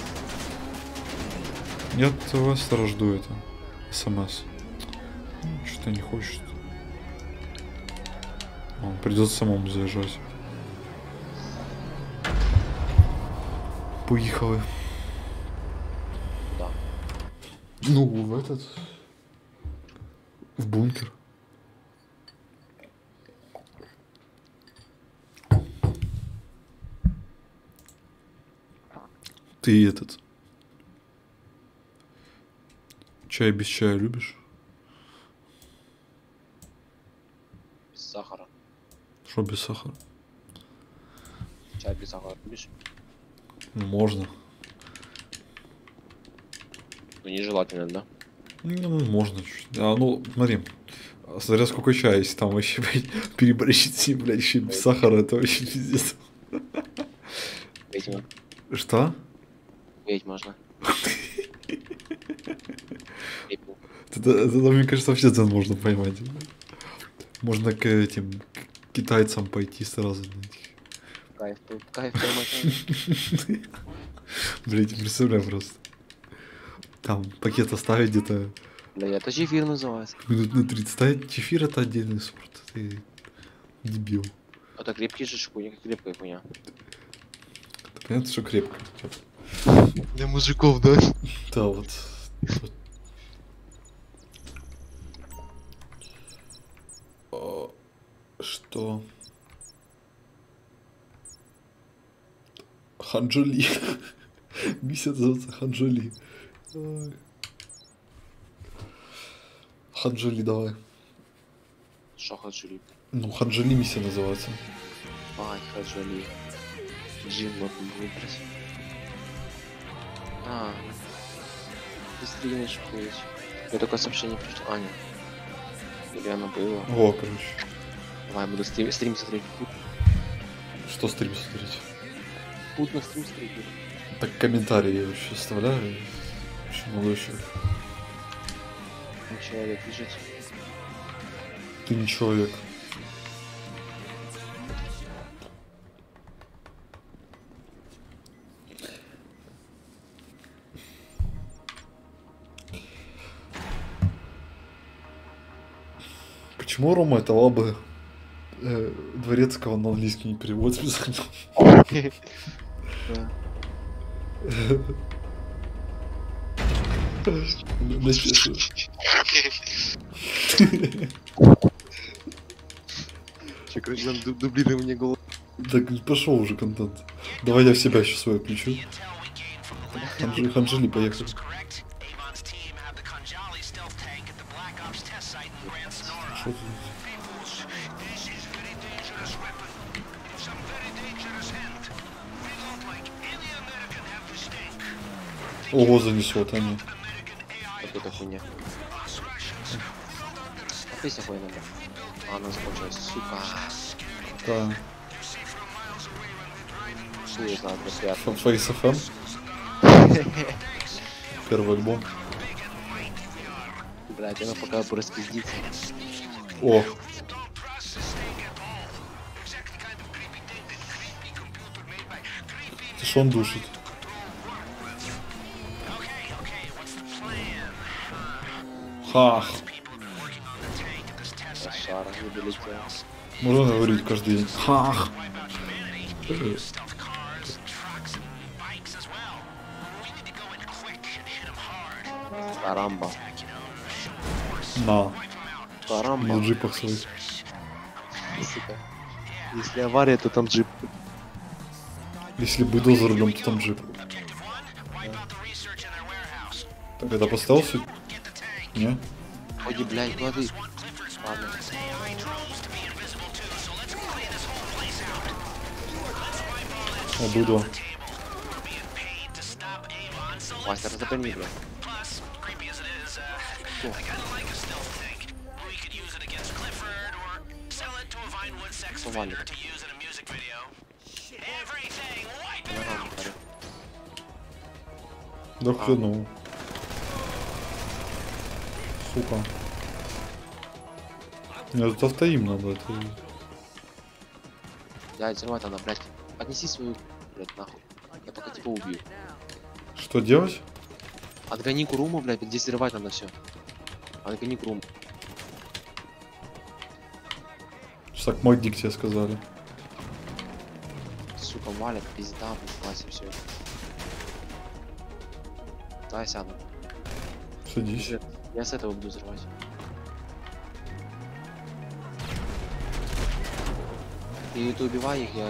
Я от вас жду это. СМС. Ну, что-то не хочет. Он придется самому заезжать. Поехали. Да. Ну, в этот. В бункер. Ты этот. Чай без чая любишь? сахара. Что без сахара? Чай без сахара любишь? Ну, можно. Ну, нежелательно, да? Ну, можно чуть. А, ну, смотри. Смотря сколько чая, если там вообще, блядь, переборщить с ним, блядь, еще без сахара, это вообще пиздец. Ведьма. Что? Ведь можно. Это, это, мне кажется, вообще дзен можно поймать. Можно к этим к китайцам пойти сразу. Кайф, кайф поймать. Блять, представляю просто. Там пакет оставить где-то. Бля, это чефир называется. Минут на тридцать ставить. Чефир это отдельный спорт. Ты дебил. Это крепкий же хуйня, крепкая хуйня. Это понятно, что крепко. Для мужиков, да? Да, вот. вот. А, что? Ханджоли. Миссия называется Ханджоли. Ой. Ханджоли давай. Шо хаджули? Ну, Ханджоли миссия называется. Ай, хаджули. Джим вот выбрать. А, ты стримишь, хуять. Я такое сообщение пришло. А, нет. Или оно было. О, короче. Давай, буду стрим, стрим смотреть. Пут, Что стрим смотреть? пут на стрим смотреть. Так комментарии я вообще оставляю. Очень много еще. Ну, человек лежит. Ты не человек. Почему Рома этого бы э, Дворецкого на английский не переводит специально? Да. Напишу. Че, короче, нам дуб- дублирование голоса. Так пошел уже контент. Давай я в себя сейчас свой включу. Ханжи, Ханжели, поехали. Что тут? Ого, занесет они. Вот это хуйня. А песня хуйня, да? А, она закончилась, сука. Да. Хуй знает, но приятно. Face эф эм. Первый альбом. Блядь, она пока бы распиздится. О. Ты что он душит? Хах. Шара не долетел. Можно говорить каждый день. Хах. Карамба. На. Карамба. На джипах своих. Сука. Если авария, то там джип. Если быдло за рулем, то там джип. Так, это поставил все? Не? Ходи, блядь, воды. Ладно. О, быдло. Мастер, запомни, блядь. Кто? Валик. Нормально, парень. Да хреново. Сука. Нет, это автоим надо, это... Блядь, взрывать надо, блядь. Отнеси свою, блядь, нахуй. Я пока типа убью. Что делать? Отгони Куруму, блядь, здесь взрывать надо все. Отгони Куруму. Так мой дик тебе сказали. Сука, валят, пизда, блядь, классе все. Давай сяду. Садись. Я с этого буду взрывать. И ты убивай их, я... А,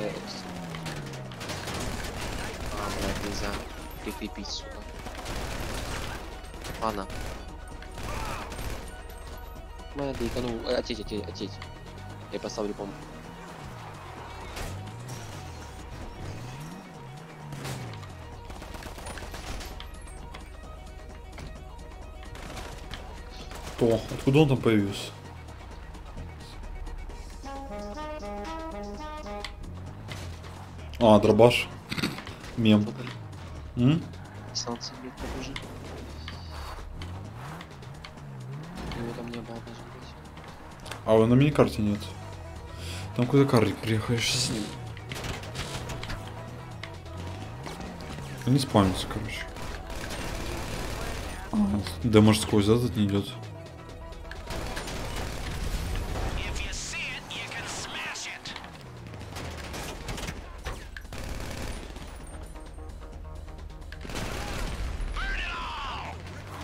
блядь, нельзя прикрепить, сука. Ладно. Ну, я доиканул. Отеть, отеть, отеть. Я поставлю помпу. Кто? Откуда он там появился? А, дробаш. Мем. М? Станция, блядь, покажи. Его там не было, должен быть. А его на миникарте нет. Там куда карлик приехал, я сейчас с ним. Они спамятся, короче. Да может сквозь этот не идет. If you see it, you can smash it. Burn it all.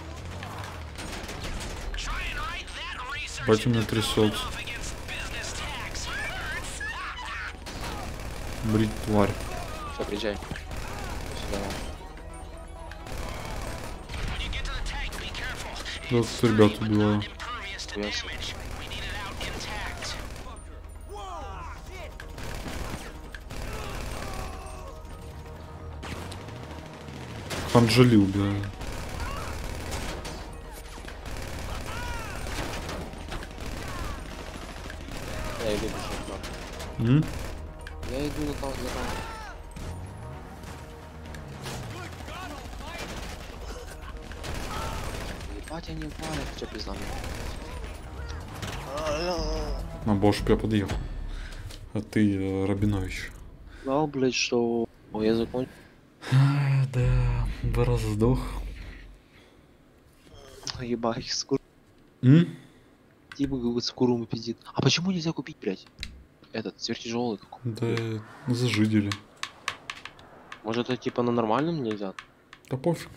Try and write that research Бать, у меня into трясет. off against business tax. Hurts. Брить тварь. Все, приезжай. Сюда. When you get to the tank, be careful. Да, тут ребят убиваю. Impervious to Yes. damage. We need it out intact. Ханджали убиваю. Я иду бежать, М? я иду на там, на там. Ебать, они упали, что пизда мне. На Бош я подъехал. А ты, э, Рабинович. Да, блядь, что... О, я закончил. Да, два раза сдох. Ебать, скоро. М? Типа какой-то скурумы пиздит. А почему нельзя купить, блядь? Этот, сверхтяжелый какой? Да, зажидели. Может, это типа на нормальном нельзя? Да пофиг.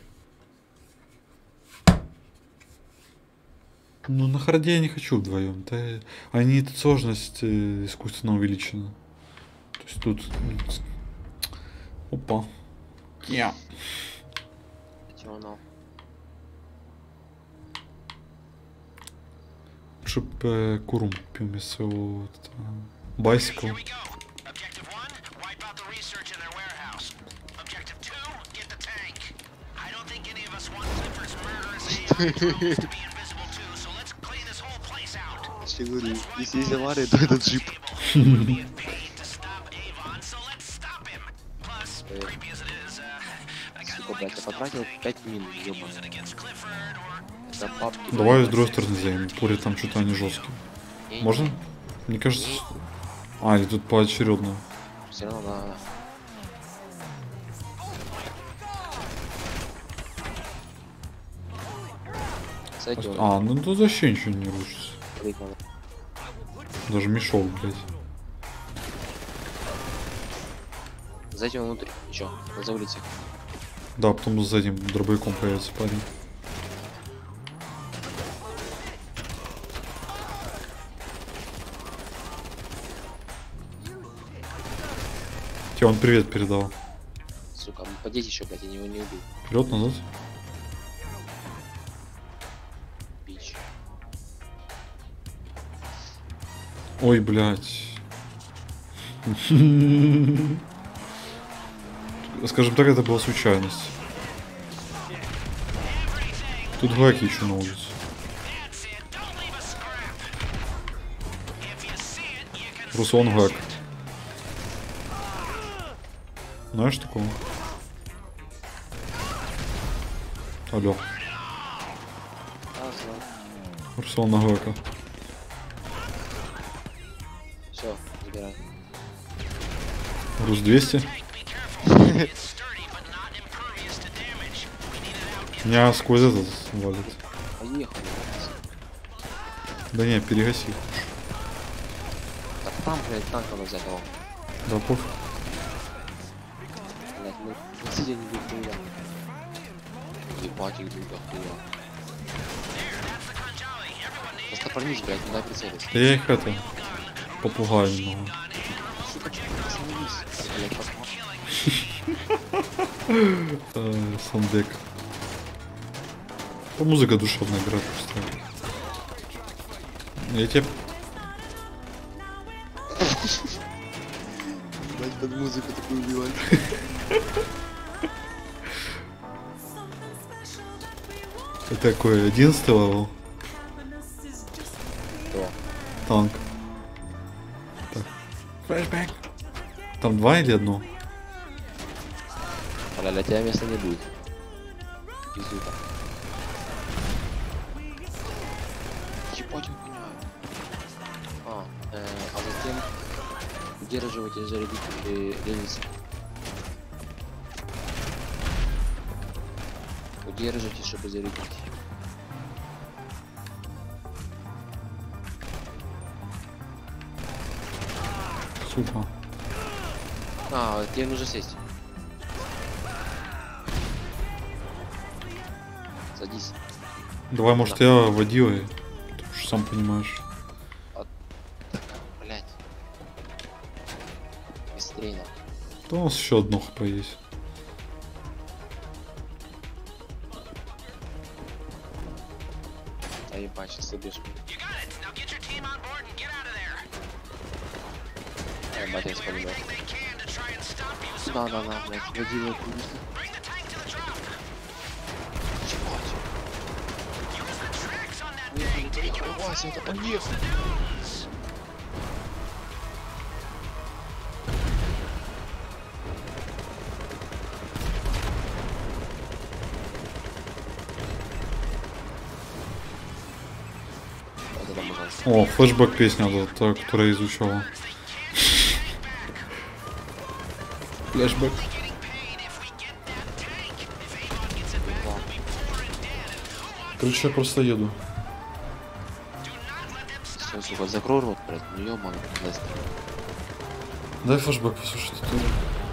Ну на харде я не хочу вдвоем. Да, они тут сложность э, искусственно увеличена. То есть тут. Опа. Я. Чего на? Чтоб э, курум купил вместо своего байсикл. Here we go. Objective one, wipe out the research in their warehouse. Objective two, get the tank. I don't think any of us want Clifford's murderous A I drones to be invisible too, so let's clean this whole place out. Я говорю, если есть авария, то этот джип. Would be paid to stop Avon, so let's stop him. Plus, Э, creepy as it is, uh, I kinda Сука, like блядь, us я not потратил saying пять минут, we can use ёбаный. it against Clifford or Это бабки. Давай с другой стороны займем. Пури там что-то они жесткие. Не, Можно? Мне кажется. А, или тут поочередно. Все равно надо. Сойдёт. А, ну тут вообще ничего не рушится. Смотреть надо. Даже мешок, блядь. Зайдем внутрь. Чё? За улицей. Да, потом за этим дробовиком появится парень. Тебе он привет передал. Сука, подеть еще, блядь, я его не убил. Вперед, назад. Бич. Ой, блядь. Скажем так, это была случайность. Тут глэки еще на улице. that's it. Don't leave a scrap. If you see it, you can Руслан smash Глэк. it. Знаешь такого? Алло. А, знаю. Руслан Глэка. Все, забирай. Рус двести. Tank, be careful. It's sturdy, but not impervious to damage. We need it out in Меня сквозь этот валит. Поехали. Да не, перегаси. Так там, блядь, танк надо взять его. Да пофиг. Блядь, мы мы сидя не будем хуя. Ебать их друга хуя. Просто парнись, блядь, не дай прицелиться. Да я их это попугаю немного. Сука, чё ты остановись? Блядь, попал. Э, Сандек. Да музыка душевная играет просто. Я тебе... Блять, под музыку такую убивать. Это какой, одиннадцатый левел? Кто? Танк. Так. Флэшбэк. Там два или одно? А для тебя места не будет. Пиздюка. Ебать, я понимаю. А, э, а затем удерживать и зарядить э, лестницу. Удержите, чтобы зарядить. Сука. А, тебе нужно сесть. Садись. Давай, может, я водила, ты уж сам понимаешь. Блять. Быстрее нам. Да у нас еще одно хп есть. А ебать, сейчас собьешь. You got it. Now get your team on board and get out of there. А ебать, я Do вспоминаю. everything they can to try and stop you. So Да, go, да, да, go, блять, go, водила go. конечно. Bring the tank to the drop. Ебать. Use the tracks on that Поехали, thing. Take it поехали, off. Вася, это поехали. News. Вот это пожалуйста. О, флешбэк песня, да, та, которая я изучала. Флешбэк. Getting paid if we get that tank. If Avon gets it back, we'll be poor and dead. And who wants Короче, я просто еду. do not let them stop Все, сука, закрой рот, блять, ну ёбаный, Лестер. Дай флешбэк послушать тоже.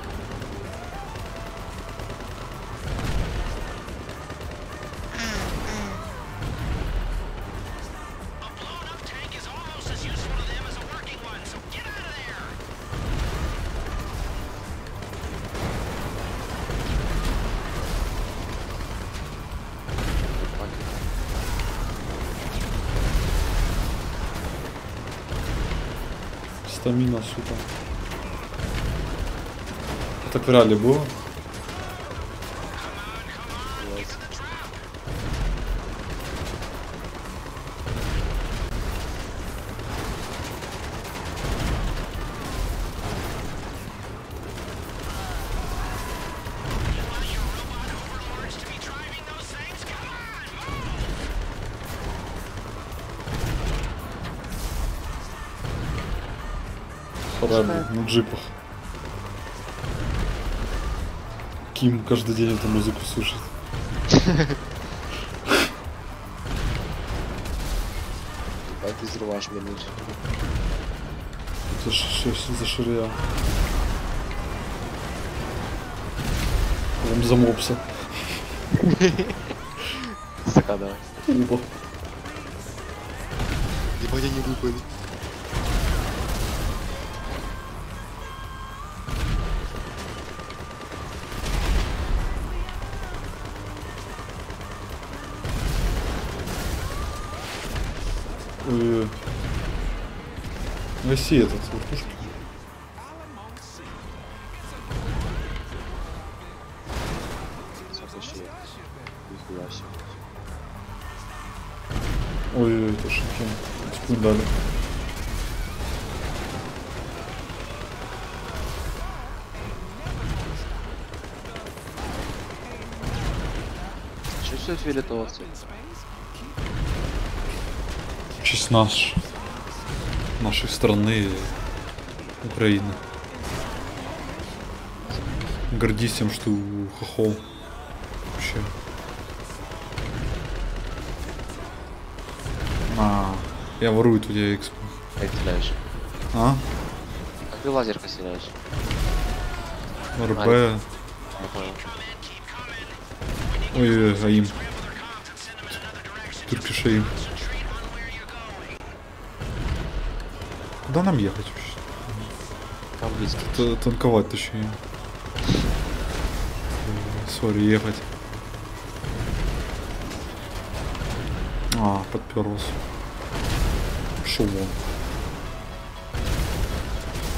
A blown up tank is almost as useful to them as a working one, so get out of there! Стамина, сука. А так в реале было? Overlords to be driving those things? Come on, move! Реально, на джипах. Ким каждый день эту музыку слушает. Ебать, ты взрываешь меня. Это что за ширя? Прям за мопса. Сука, давай. Оба. Ебать, я не выпали. Ой-ой-ой. Гаси этот вертушку. Вообще, нихуя себе. Ой-ой-ой, это шики. Спун дали. Что все фиолетового цвета? В честь наш, нашей страны, Украины. Гордись тем, что хохол. Вообще. А, я ворую у тебя экспо. Как стреляешь? А? Как ты лазерка стреляешь? РП. Не понял. Ой-ой-ой, АИМ. Туркиш АИМ. Куда нам ехать вообще? Там близко. Т- Танковать точнее. Сори, ехать. А, подперлся. Шел вон.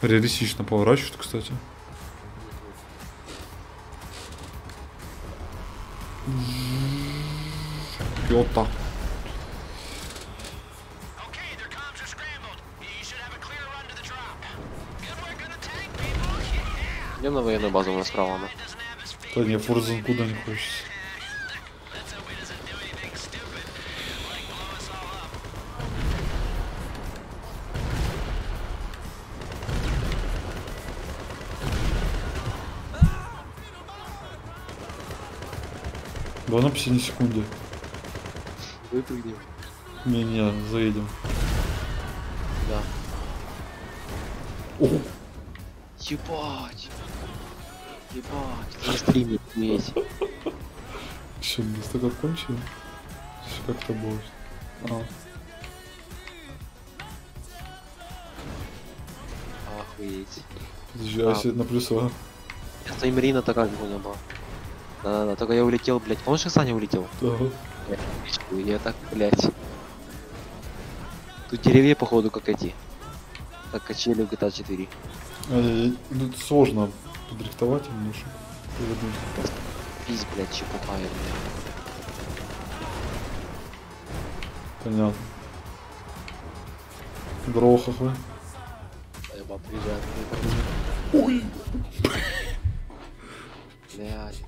Реалистично поворачивают, кстати. Йота. Okay, their comms are scrambled. You should have a clear run to the drop. Good work on the tank, people. Yeah. Идем на военную базу, у нас справа она. Doesn't have his feet. Да не, Форза никуда не хочется. Let's hope he doesn't do anything stupid, like blow us all up. Давай на последней секунде. Выпрыгнем. Не-не, заедем. Да. О, Ебать. Ебать. На стриме весь. что, без того кончили? Что как-то будет? А, Охуеть. подожди, а А. если на плюсово? Это Марина такая у меня была. Да-да-да, только я улетел, блядь. Помнишь, как Саня улетел? Да. Я так, блядь. Тут деревья, походу, как эти. Как качели в джи ти эй четыре. А, я- я- ну, это сложно подрихтовать немножко. Повернуть. Пись, блядь, чепуха, я, блядь. Понятно. Здорово, хохлы. Еба, приезжает. Ой. Блядь.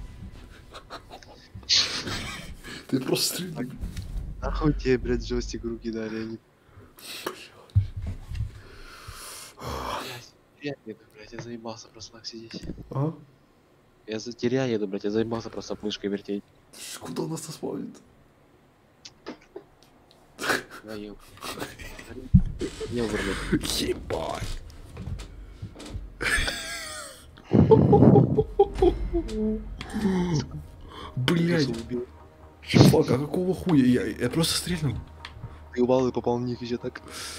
Ты просто стреляй. Нахуй тебе, блядь, джойстик руки дали, они. Блядь, я еду, блядь, я заебался просто так сидеть. А? Я за теря еду, блядь, я заебался просто мышкой вертеть. Куда нас спавнит? Твою. Не блядь. Ебать. Блять, Убил. чувак, а какого хуя? Я, я просто стрельнул. Ты упал и попал в них еще так.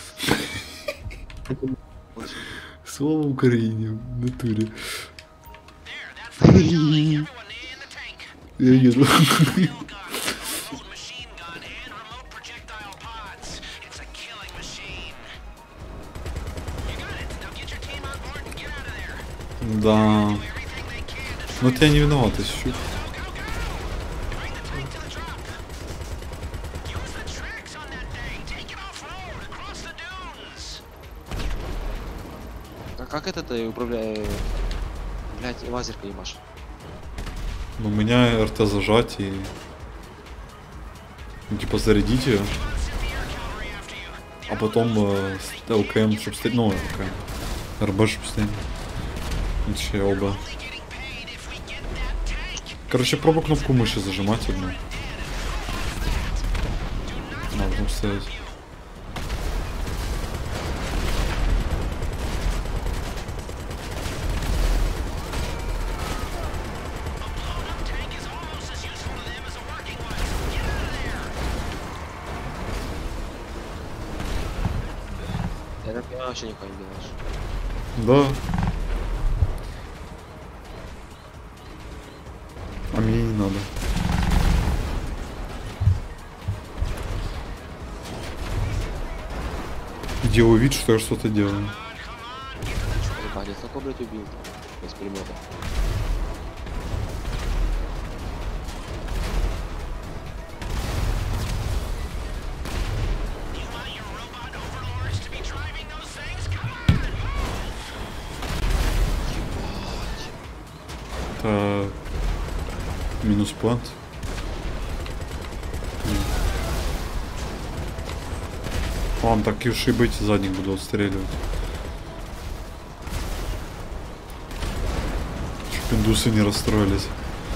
Слава Украине, в натуре. There, that's the killing everyone in the tank. Я еду. Railgun, full machine gun, and remote projectile pods. It's a killing machine. You got it. Now get your team on board and get out of there. Да. Do everything they can to Ну ты не виноват, если чуть. go, go, go! Bring the tank to the drop. Use the tracks on that thing. Take it off-road across the dunes. А как это ты управляешь? Блять, лазерка ебашь. Ну, у меня РТ зажать и... Ну, типа, зарядить ее. Come on, send the air cavalry after you. А потом э, с ЛКМ, чтобы стрелять. Ну, ЛКМ. РБ, чтобы стрелять. Вообще оба. Only getting paid if we get that tank. Короче, пробуй кнопку мыши зажимать одну. А, потом стоять. Tank is almost as useful to them as a working one. Get out of there. Я так понимаю, вообще никого не делаешь. Да. А мне не надо. Делаю вид, что я что-то делаю. Ебать, я такой, блядь, убил. Без пулемета. You want your robot overlords to be driving those things? Come on, move! Так. Минус плант. Ладно, так и уж и быть, задник буду отстреливать. Чтоб индусы не расстроились.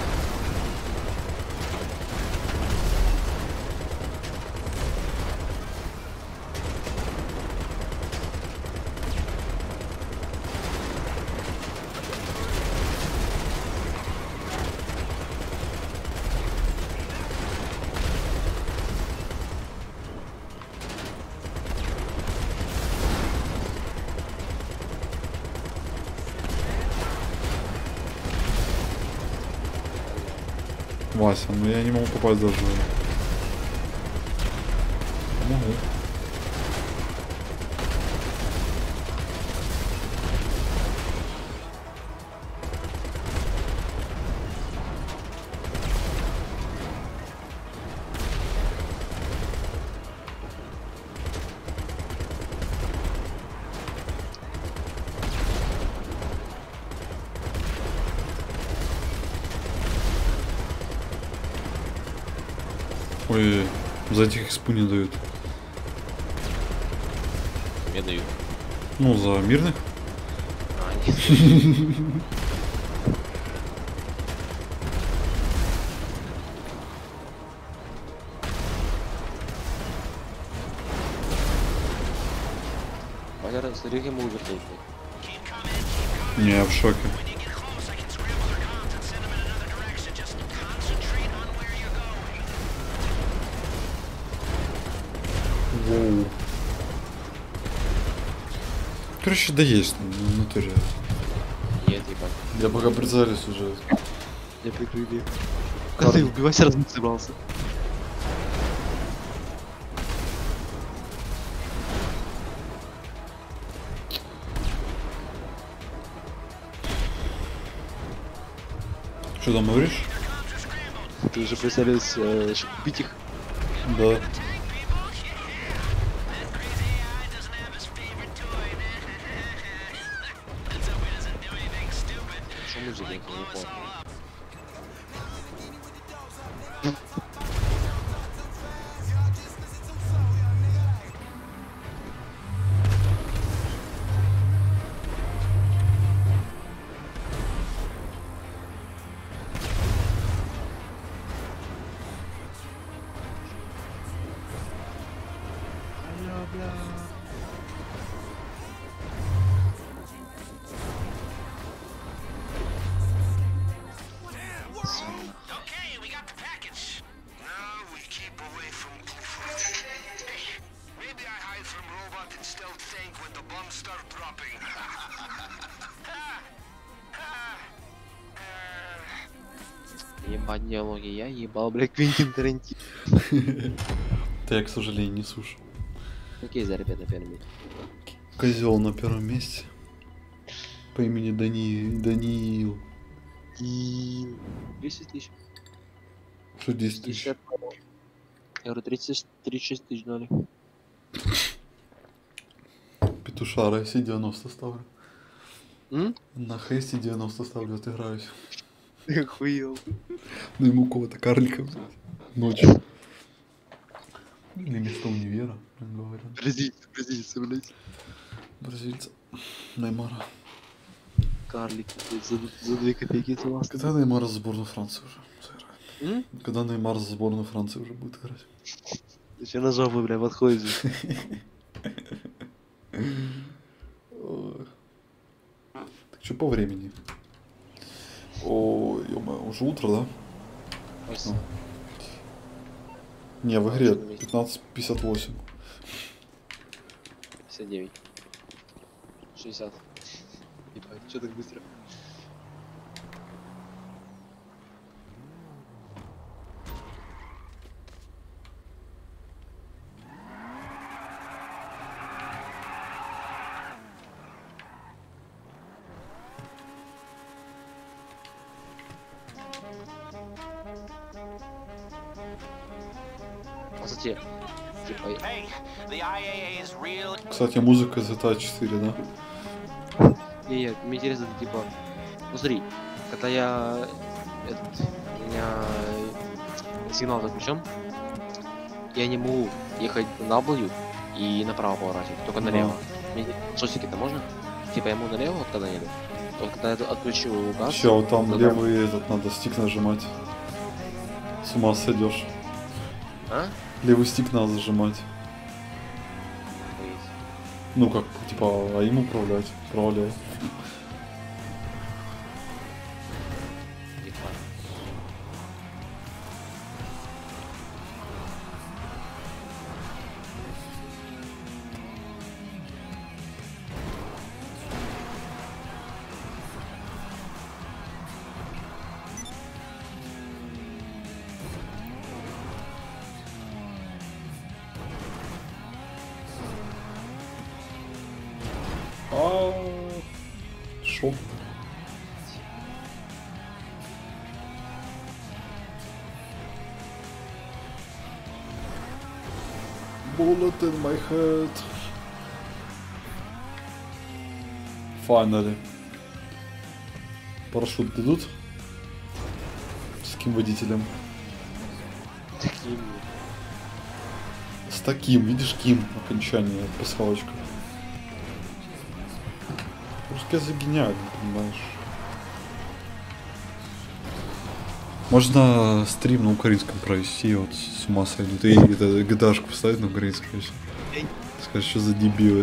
Вася, ну я не могу попасть даже. Могу. которые за этих экспу не дают. Мне дают. Ну, за мирных. А, нет. Валера, смотри, ему вертолет. Keep coming, keep coming. Не, я в шоке. When you get close, I can scramble their comms and send them in another direction. Just concentrate on where you're going. Воу. Короче, да есть, ну, в натуре. Нет, ебать. Я пока прицелюсь уже. Я прикрыли. Как ты убивать раз не собрался? Что там говоришь? Ты уже прицелился, э, чтобы убить их. Да. Что музыка, я не понял. Okay, we got the package. Now we keep away from Goof. Maybe I hide from robot and stealth tank when the bombs start dropping. Ебать диалоги, я ебал, блядь, Квентин Тарантино. Это я, к сожалению, не слушал. Какие за ребята первыми? Козел на первом месте. По имени Дани... Даниил. И... десять тысяч. Что десять тысяч? Я говорю, тридцать шесть тысяч дали. Петушара, я себе девяносто ставлю. М? На хейсте девяносто ставлю, отыграюсь. Ты охуел. Ну ему кого-то карлика взять. Ночью. Или место универа, как говорят. Бразильцы, бразильцы, блядь. Бразильца. Неймара. Карлики, блядь, за, за две копейки это ласка. Когда Неймар за сборную Франции уже сыграет? М? Когда Неймар за сборную Франции уже будет играть? Еще на жопу, бля, подходит же. Ой. Так что по времени? О, ё-моё, уже утро, да? Ось. Не, в игре пятнадцать пятьдесят восемь. пятьдесят девять. шестьдесят. Ебать, чё так быстро? А кстати, типа, Hey, the I A A is real. Кстати, музыка из джи ти эй четыре, да? не, не, мне интересно, типа, ну смотри, когда я, этот, у меня сигнал заключен, я не могу ехать на W и направо поворачивать, только налево. Мне джойстики-то можно? Типа я могу налево, вот когда еду? Вот когда я отключу газ... Все, вот там тогда- левый этот, надо стик нажимать. С ума сойдешь. А? Левый стик надо зажимать. Охуеть. Ну как, типа, а им управлять. Управляй. Ебать. А шо? Bullet in my head. Finally. Парашют дадут? С каким водителем? Такие мне. С таким, видишь, Ким, окончание, пасхалочка. Русский язык гениальный, понимаешь. Можно стрим на украинском провести, вот с ума сойдут. И это джи ти эй-шку поставить на украинском вообще. Скажешь, что за дебилы.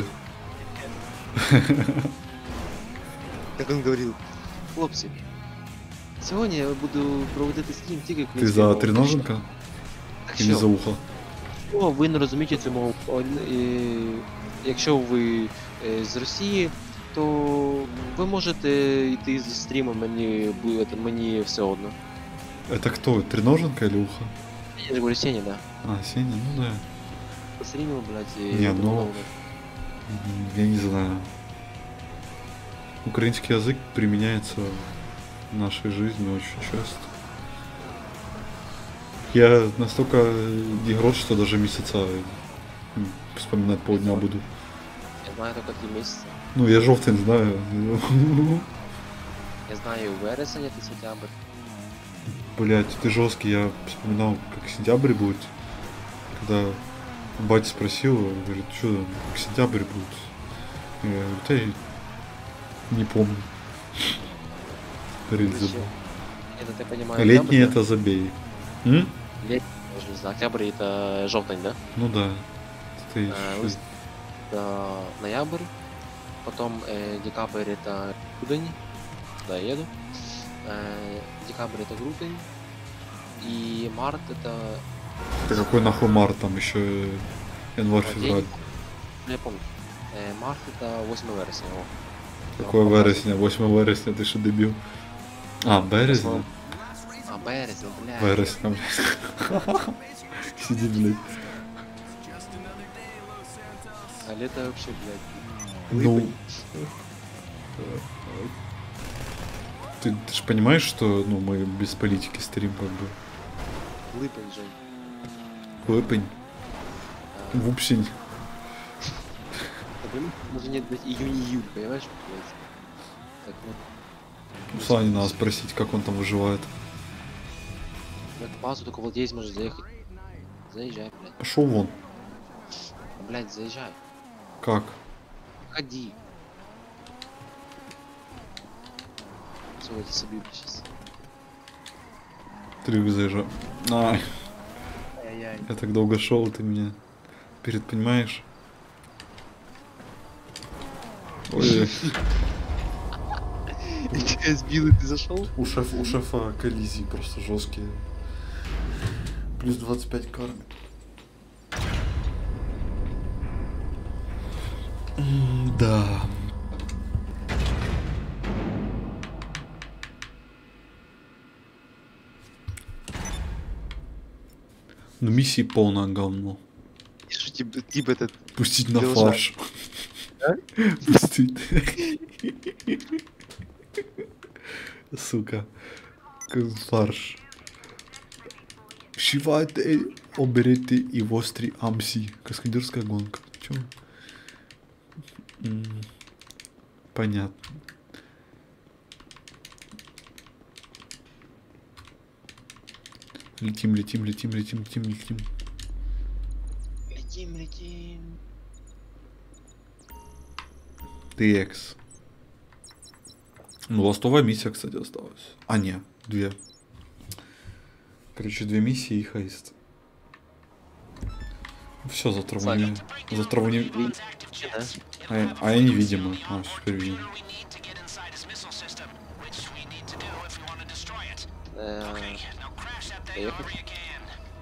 Як він говорив, хлопці, сьогодні я буду проводити стрім тільки Ты українською за мовою. треноженка? Так Или за що, ухо? якщо ви не розумієте цю мову, о, е, якщо ви е, з Росії, то ви можете йти зі стрімом, мені, буде- мені все одно. Это кто? Треноженка или ухо? Я ж говорю, Сеня, да. А, Сеня, ну да. Пострімив, блядь, і... Не, ну- М, Я не знаю. Украинский язык применяется в нашей жизни очень часто. Я настолько игрот, что даже месяца м, вспоминать полдня буду. Я знаю тільки ті місяці. Ну, я желтый знаю. Я знаю вересень, это сентябрь. Блять, ты жесткий. Я вспоминал, как сентябрь будет. Когда батя спросил, говорит, что как сентябрь будет? Я говорю, да я не помню. Говорит, забыл. Это ты понимаешь, Летний октябрь, это забей. М? да? Летний, даже не знаю, октябрь это желтень, да? Ну да. Ты Э, лист- это ноябрь, потом э, декабрь это грудень, да, я еду. Э, декабрь это грудень, и март это... Ты какой нахуй март, там еще январь, э, февраль. день- ну, я помню. Э, март это восьмое вересня. о. Какое Ну, вересня? восьмое вересня, ты что, дебил? А, березня? восьмое- А, березня, бля. Вересня, блядь. Сиди, блядь. А лето вообще, блядь. Ну, липень. ты, ты же понимаешь, что ну, мы без политики стрим как бы. Липень, Жень. Липень, А, вупсень. ты понимаешь, даже нет, блядь, июнь-июль, понимаешь, блядь? Так вот, У Сани надо спросить, как он там выживает. на эту базу только вот здесь можешь заехать. Заезжай, блядь. Пошел вон. Блядь, заезжай. Как? Ходи. Сегодня собью сейчас. Трюк заезжай. Ай, Ай-яй. я так долго шел, ты меня перед понимаешь? Ой, Я тебя сбил, и ты зашел? у, шеф, у шефа коллизии просто жесткие. Плюс двадцать пять карм. М, Да. Ну миссии полное говно. Что типа, типа этот... Пустить на Продолжай. фарш. Пустить. Сука. Как фарш. Вшивайте оберети и вострі амси. Каскадерская гонка. Чё? М, Понятно. Летим, летим, летим, летим, летим, летим. Летим, летим. ти екс. Ну, ластовая миссия, кстати, осталась. А, не, две. Короче, две миссии и хейст. Все, завтра в уни... Завтра в уни... Видите, да? А, я- а я невидимый. А, теперь видим. We need to get inside his missile system, which we need to do if we want to destroy it. Э, Okay, now crash that thing Поехали. however you can.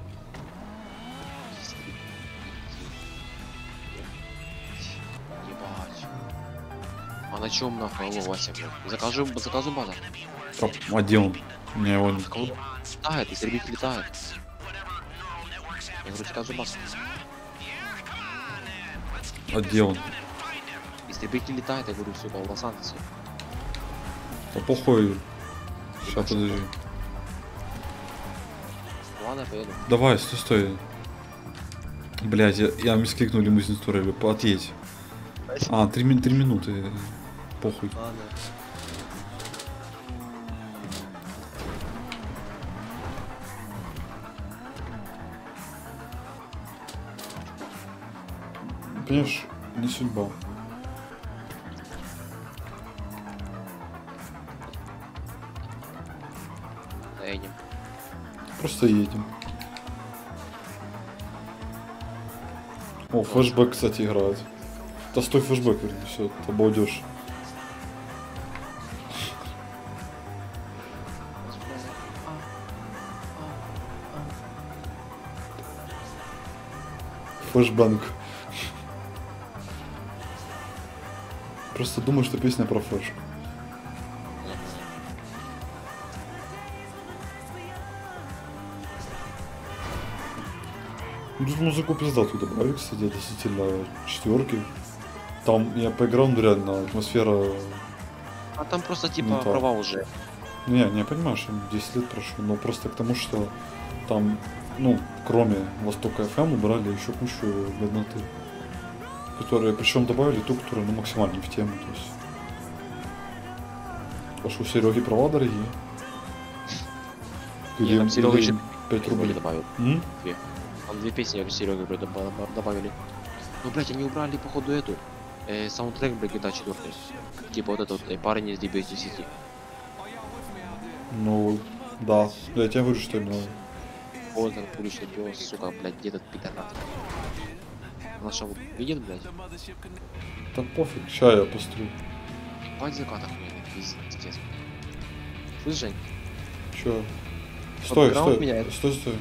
Ебать. А на чем нахуй, алло, Вася, блядь? Закажу, закажу база. Топ, а где он? У меня его нет. Кого? Летает, истребитель летает. Я говорю, закажу базу. А где он? Истребитель летает, я говорю, сука, в Лос-Анджелесе. Да похуй. Сейчас, подожди. Ладно, я поеду. Давай, стой, стой. Блять, я, я мискликнул лимузин турели. Отъедь. А, три, мин- три минуты. Похуй. Ладно. понимаешь, не судьба. Доедем. Просто едем. О, флешбэк, кстати, играет. Да стой, флешбэк, вернее, все, ты обойдешь. Флешбэнк. Просто думаю, что песня про флешку. Ну, тут музыку пиздатую добавили, кстати, относительно четверки. Там я поиграл, ну реально, атмосфера... А там просто типа Ну, так. права уже. Ну, я не понимаю, что десять лет прошло, но просто к тому, что там, ну, кроме Востока эф эм убрали еще кучу годноты. Которые, причем добавили ту, которая, ну, максимально в тему, то есть... А что, у Сереги права дорогие? Не, там Серега еще пять рублей. добавил. М? Две. Там две песни Серега добавили. Ну, блять, они убрали, походу, эту. Э, саундтрек, блядь, джи ти эй четыре. Типа вот этот вот, э, парень из ди би эс City. Ну, да. Я тебе говорю, что именно. Вот этот уличный пес, сука, блядь, где этот пидорас. Она что, видит, блядь? Да пофиг, ща я пострю. Бать закат охуенный, пиздец. Слышь, Жень? Чё? Стой, бэкграунд стой, меняется. стой, стой.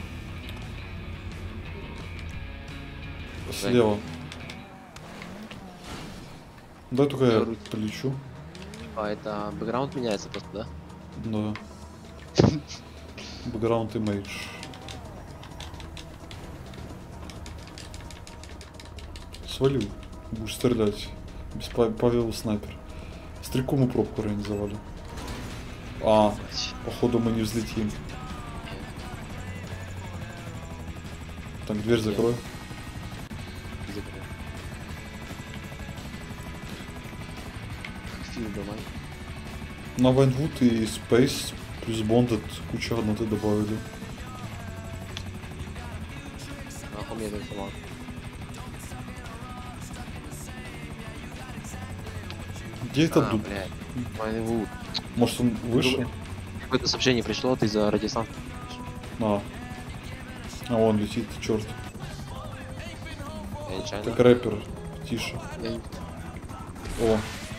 Слева. Дай только я говорю. полечу. А это бэкграунд меняется просто, да? Да. Бэкграунд имейдж. Свалил. Будешь стрелять. Без Павел снайпер. Стрелку мы пробку организовали. А, походу мы не взлетим. Так, дверь закрой. Закрой. Фильм давай. На Вайнвуд и Space плюс Bonded куча одноты добавили. Нахуй мне это сама. Где этот А, дуд? блядь. Майнвуд. Может он выше? Какое-то сообщение пришло, ты за радиостант. А. А он летит, черт. Я нечаянно. Так рэпер, тише. Я не- О,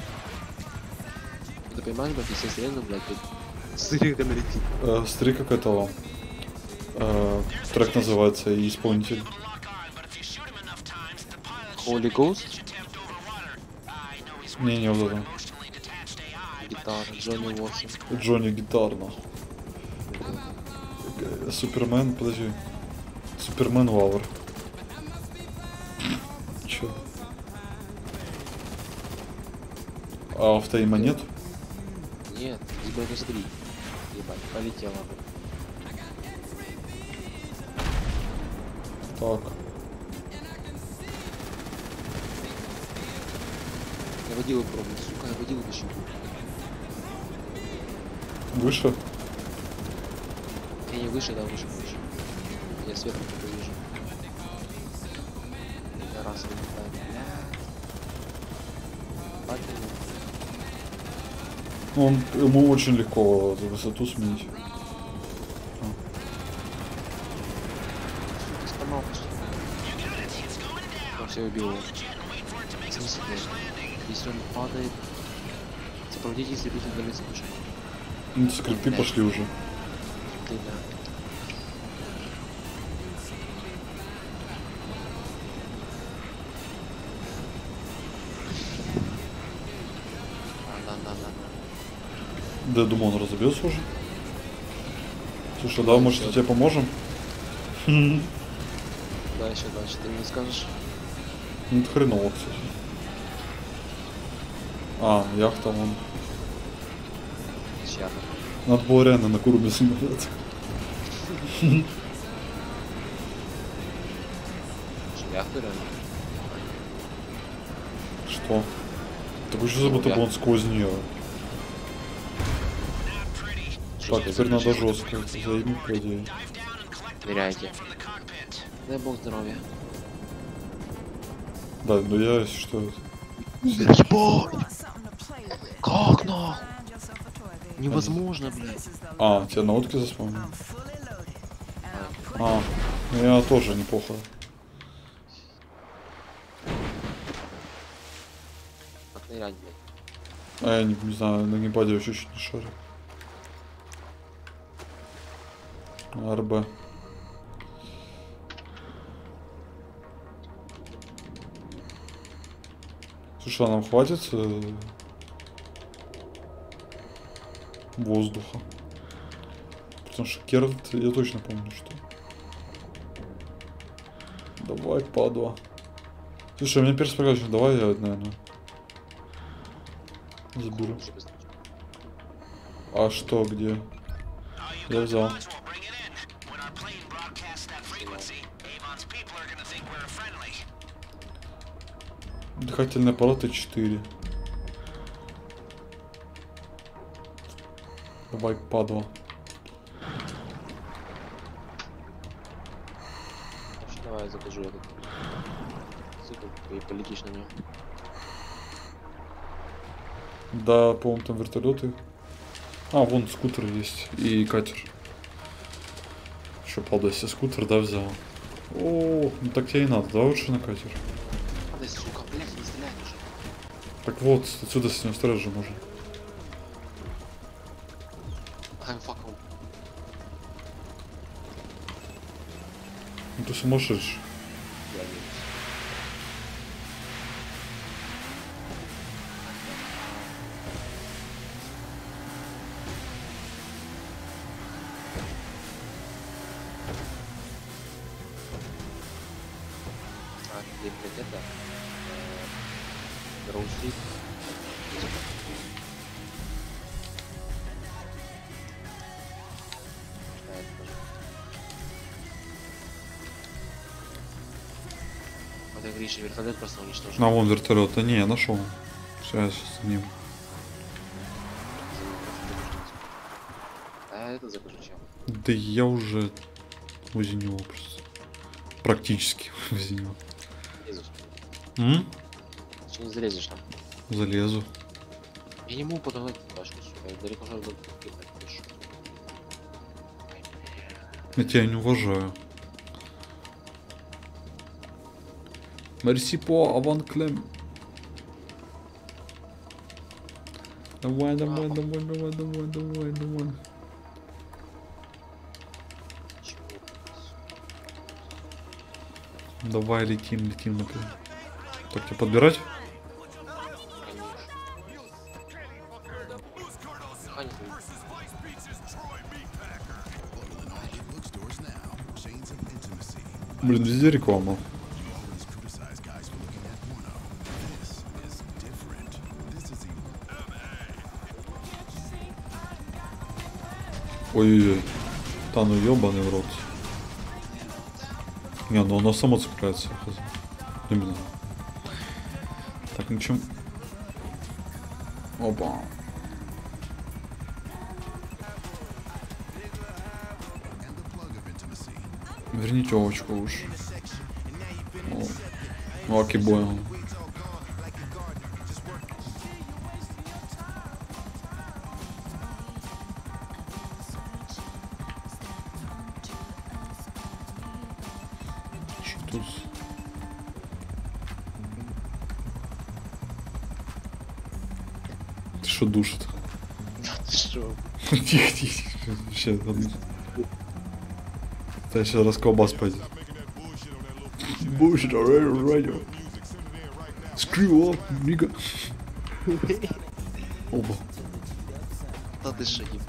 Ты понимаешь, блядь, если я срезал, блядь, тут сырик там летит. э, смотри, как этого. Э, трек называется и исполнитель. Holy Ghost, Не, не вот это. гитара, Джонни Уотсон. Джонни Гитар, нахуй. Г- Супермен, подожди. Супермен Лавр. Чё? А автоима нет? Нет, ебать, быстрей. Ебать, полетела. Так. Я водила пробую, сука, я водила еще. Выше? Я не выше, да, выше, выше. Я сверху только вижу. Я раз вылетаю, бля. Падаю. Ну, он, ему очень легко за высоту сменить. Ты сломался, что ли? Он все убил его. В смысле, блядь? Если он падает... Сопроводите истребитель для лица душа. Ну, скрипты пошли уже. Ты, да. Да, да, да, да. Да, я думал, он разобьется уже. Слушай, да, может, тебе поможем? Да, еще дальше, ты мне скажешь. Ну, это хреново, кстати. А, яхта вон. Чья-то. Надо было реально на Куруме самолет. Яхту реально. Что? Так еще за будто бы он сквозь нее. Так, теперь надо жестко. Заебись, по идее. Ныряйте. Дай бог здоровья. Да, ну я, если что... Ебать! Something to play with. Как нахуй? Find yourself a toy, baby. Невозможно, блядь. This is the А, тебя на утке заспомнил? I'm fully loaded. And I'm putting А, ну я тоже неплохо. Как нырять, блядь. А я не, не знаю, на геймпаде вообще чуть не шарю. РБ. Слушай, а нам хватит э, воздуха? Потому что Керт, я точно помню, что. Давай, падла. Слушай, у меня перспектива, давай я, наверное, заберу. А что, где? Я взял. Дыхательные аппараты четыре. Давай, падла. Вообще, давай я закажу этот. Сука, и полетишь на него. Да, по-моему, там вертолеты. А, вон скутер есть и катер. Еще правда, если скутер, да, взял. О, ну так тебе и надо, да, лучше на катер. Да, сука, блядь, не стреляй уже. Так вот, отсюда с него стрелять же можно. I'm fuck on. Ну ты сумасшедший. Я не А, где, блядь, это? Гроустрит. Вот я Гриша вертолет просто уничтожил. На вон вертолет. Да не, я нашел. Сейчас с ним. А это закажу чем? Да я уже возле него просто. Практически возле него. Лезешь. М? Ты не залезешь там. Залезу. Я не могу подогнать башню, сука. Я далеко же буду кидать, пишу. Я тебя не уважаю. Мерси по аван клем. Давай, давай, давай, давай, давай, давай, давай. Чего? Давай, летим, летим на клем. Так, тебе подбирать? Конечно. Механик. Блин, везде реклама. Ой-ой-ой. Да ну ёбаный в рот. Не, ну оно само цепляется. Именно. Так, ничем. Опа. Верни телочку уж. О. Ну, окей, понял. Что тут? Ты что душит? Ты что? Тихо, тихо. Вообще, ладно. Да, сейчас расколбас пойдет. Bullshit already radio. Screw up, nigga. Оба. Да ты что, ебать?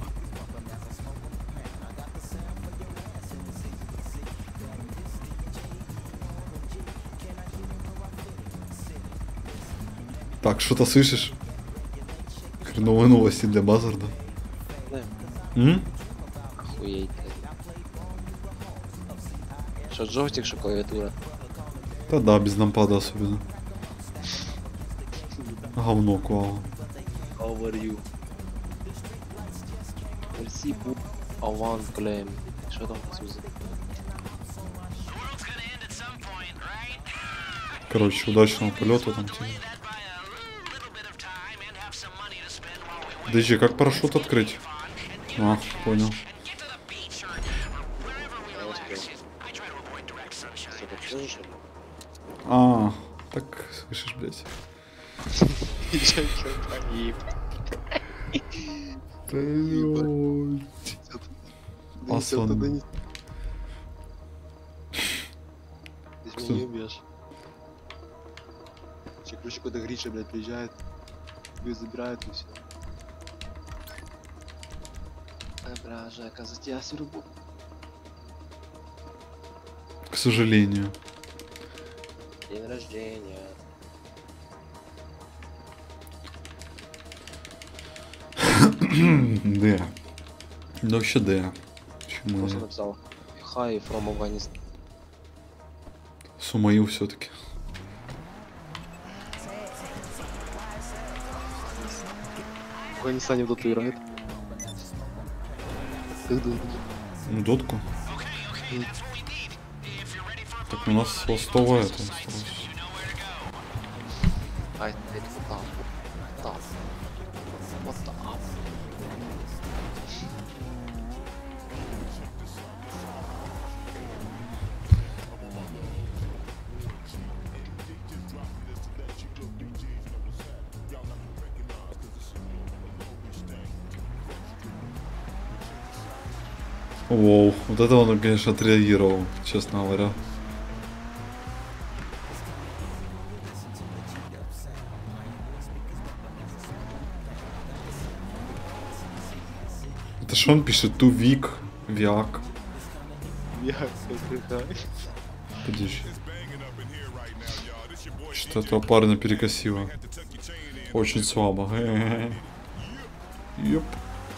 Так, что-то слышишь? Хреновые новости для Базарда. Да. М? Охуеть. Что, джойстик, что клавиатура? Да да, без нампада особенно. Говно, клава. How are you? Merci pour avant claim. Что там, Суза? Короче, удачного полета там тебе. Подожди, как парашют открыть? А, понял. Я успел. Что, ты слышишь? А, так, слышишь, блядь. Чё, чё, погиб. Асан. Ты меня Кто? не убьешь. Че, короче, куда Гриша, блядь, приезжает, ее забирают и все. А, бля, Жека, за тебя сюрбу. К сожалению. День рождения. Да. Да вообще да. Почему Просто я написал Hi from Afghanistan. сумаил все-таки? В Афганистане в доту играет. Как думаешь? Ну, дотку. Так у нас ластовая это осталось. Ай, это там. Там. Вот там. Воу, вот это он, конечно, отреагировал, честно говоря. Это что он пишет? Тувик, Виак. Я как Подожди. Что этого парня перекосило. Очень слабо. Ёп.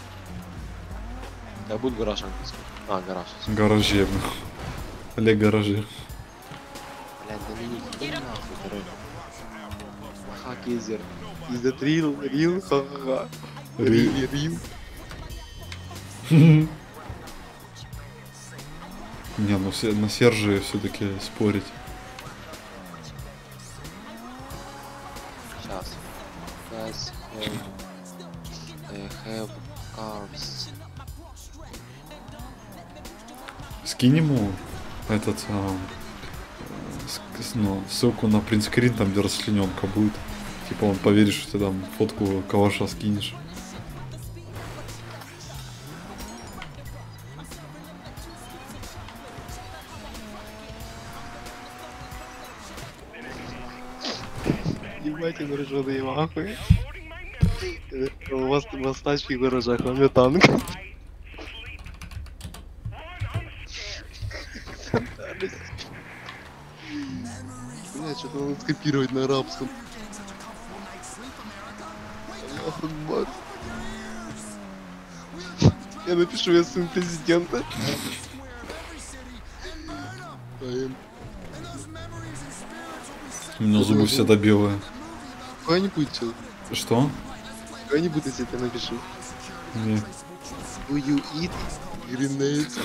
Да будет гараж английский. А, гараж. Гараже. Олег гаражи. Блядь, Доминик, иди нахуй, дорогой. Ха, Кейзер. Is that real? Real? Ха-ха-ха. Ри- Real? Не, ну все- на Сержи все-таки спорить. Сейчас. Guys have, uh, have cars. Скинь ему этот, а, э, с- ну, ссылку на принтскрин, там где расчлененка будет. Типа он поверит, что ты там фотку калаша скинешь. Ебать, он ржаный нахуй. У вас у вас тачки в гаражах, а у меня танк. Бля, что-то надо скопировать на арабском. Аллах Акбар. Я напишу, я сын президента. Ай, У меня зубы всегда белые. Какой-нибудь, чел. Что? Какой-нибудь, если я напишу. Не. Do you eat grenades?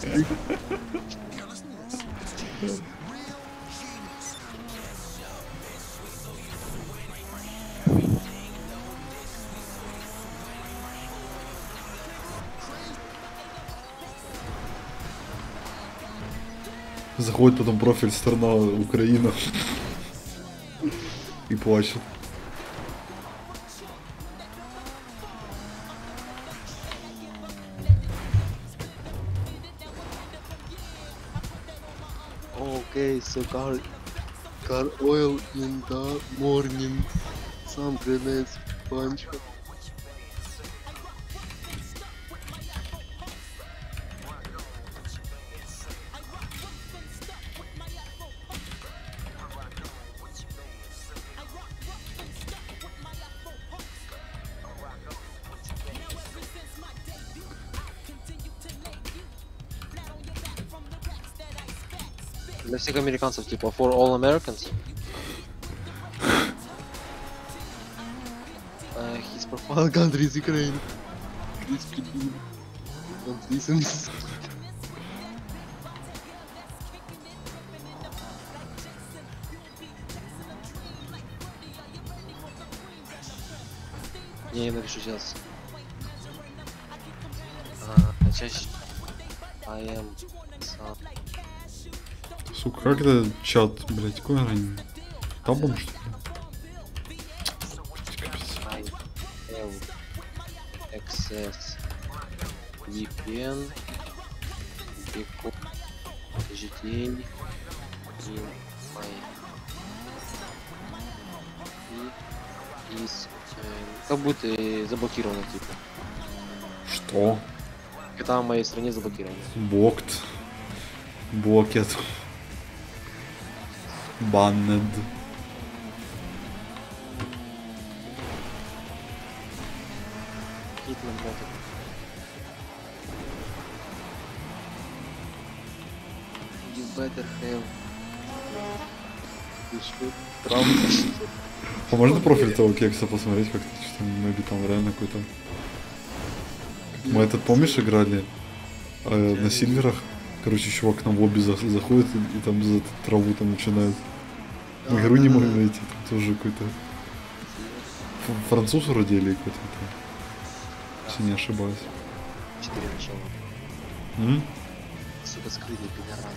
Заходит потом профиль страна Украина и плачет. Okay, so car, car oil in the morning. Some grenades punch. Для всех американцев, типа, for all Americans. Uh, his profile country is Ukraine. Please, please, don't listen. Не, я напишу сейчас. А, чаще. I am some. Сука, как это чат, блядь, какой ранее? Табом, что ли? Капец. I have access ви пи эн because джи ти эй in my is э, как будто э, заблокировано типа. Что? Это в моей стране заблокировано. Блокт. Блокет. Баннед. Hitman Motor. You better have. Ты что? Травма. А можно профиль того кекса посмотреть, как что maybe там реально какой-то. Мы этот, помнишь, играли э, на сильверах? Короче, чувак нам в лобби за- заходит и, и там за эту траву там начинает. Мы игру не можем найти, там тоже какой-то ф- француз вроде или какой-то там, если не ошибаюсь. Четыре начала. М? Сука, скрытый пидорас.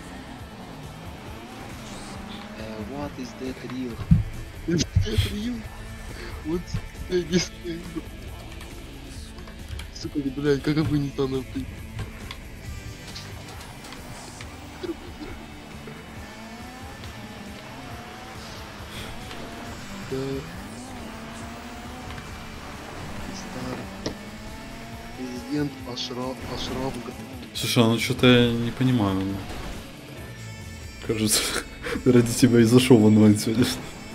Э, What is that real? Is that real? Вот я не знаю. Сука, блядь, как бы не стану ты. Да. Стар. Президент Ашраф, Ашраф. Слушай, а ну что-то я не понимаю. ну. Кажется, ради тебя и зашел в онлайн сегодня.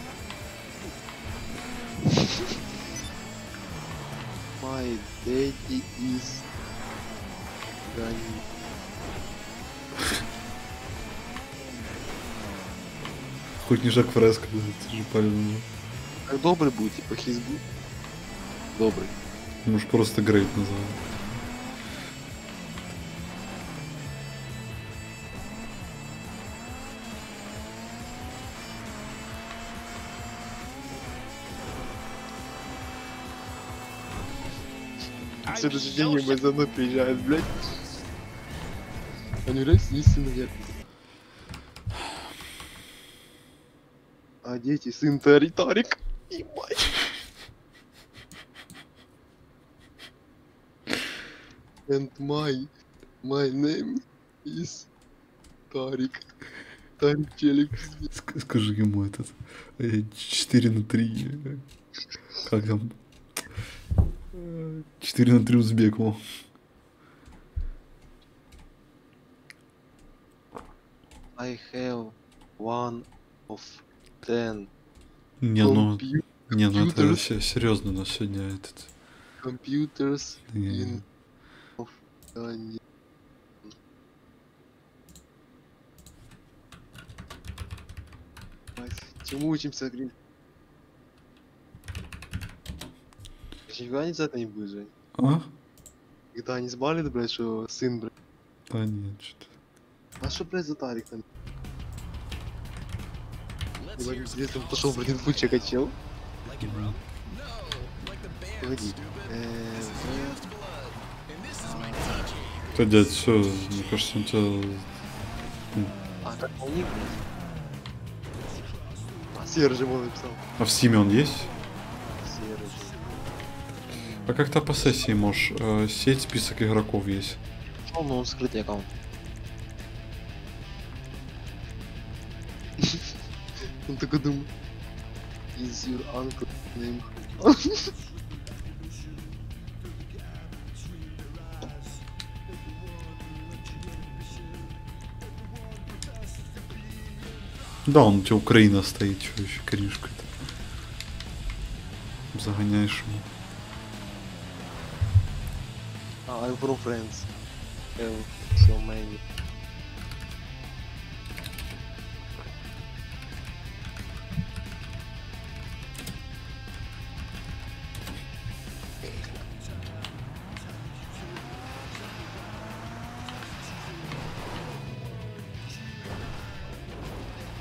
My daddy is Gani. Хоть не Жак Фреско, это же правильно. Как добрый будет, типа хизбу. Добрый. Может просто Грейт назовем. В следующий день мой за мной приезжает, блядь. Они являются истинно нет. А дети, сын Тари Тарик. Ебать. And my, my name is Тарик. Тарик Челик. Ск- Скажи ему этот четыре на три. Как там? четыре на три Узбеку. I have one of ten Не, ну, compu- не, ну это computers. се- серьезно на сегодня этот. computers Не. in Afghanistan. Мать, чему учимся, Грин? Никогда не за это не будет, Жень. А? Когда они сбали, блядь, что сын, блядь. Да нет, что-то. А что, блядь, за Тарик там? Ебать, интересно, он пошел, блядь, в случай качел. Погоди. Э, Да, дядь, все, мне кажется, он тебя... А как у них, блядь? А Серж ему написал. А в Стиме он есть? Серж. А как-то по сессии можешь э, сеть, список игроков есть. Шел, но он скрытый аккаунт. Он такой думает. Is your uncle name? Да, он у тебя Украина стоит, что еще коришка-то. Загоняешь ему. Ah, I'm from France. Have so many.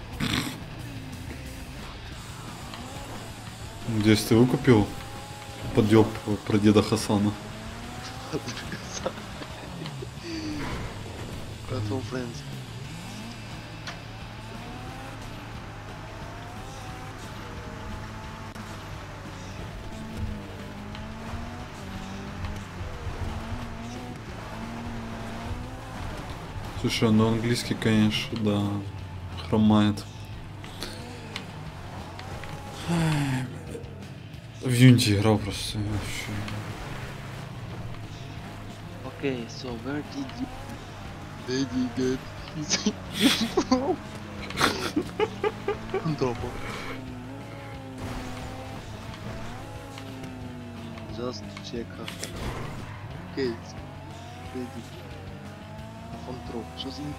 Надеюсь, ты выкупил подъеб про деда Хасана. Tom Friends. Слушай, ну английский, конечно, да, хромает. В Unity играл просто вообще. Okay, so where did you... Did you get his... Дома. Just check out. Okay, ready. Control. Что за...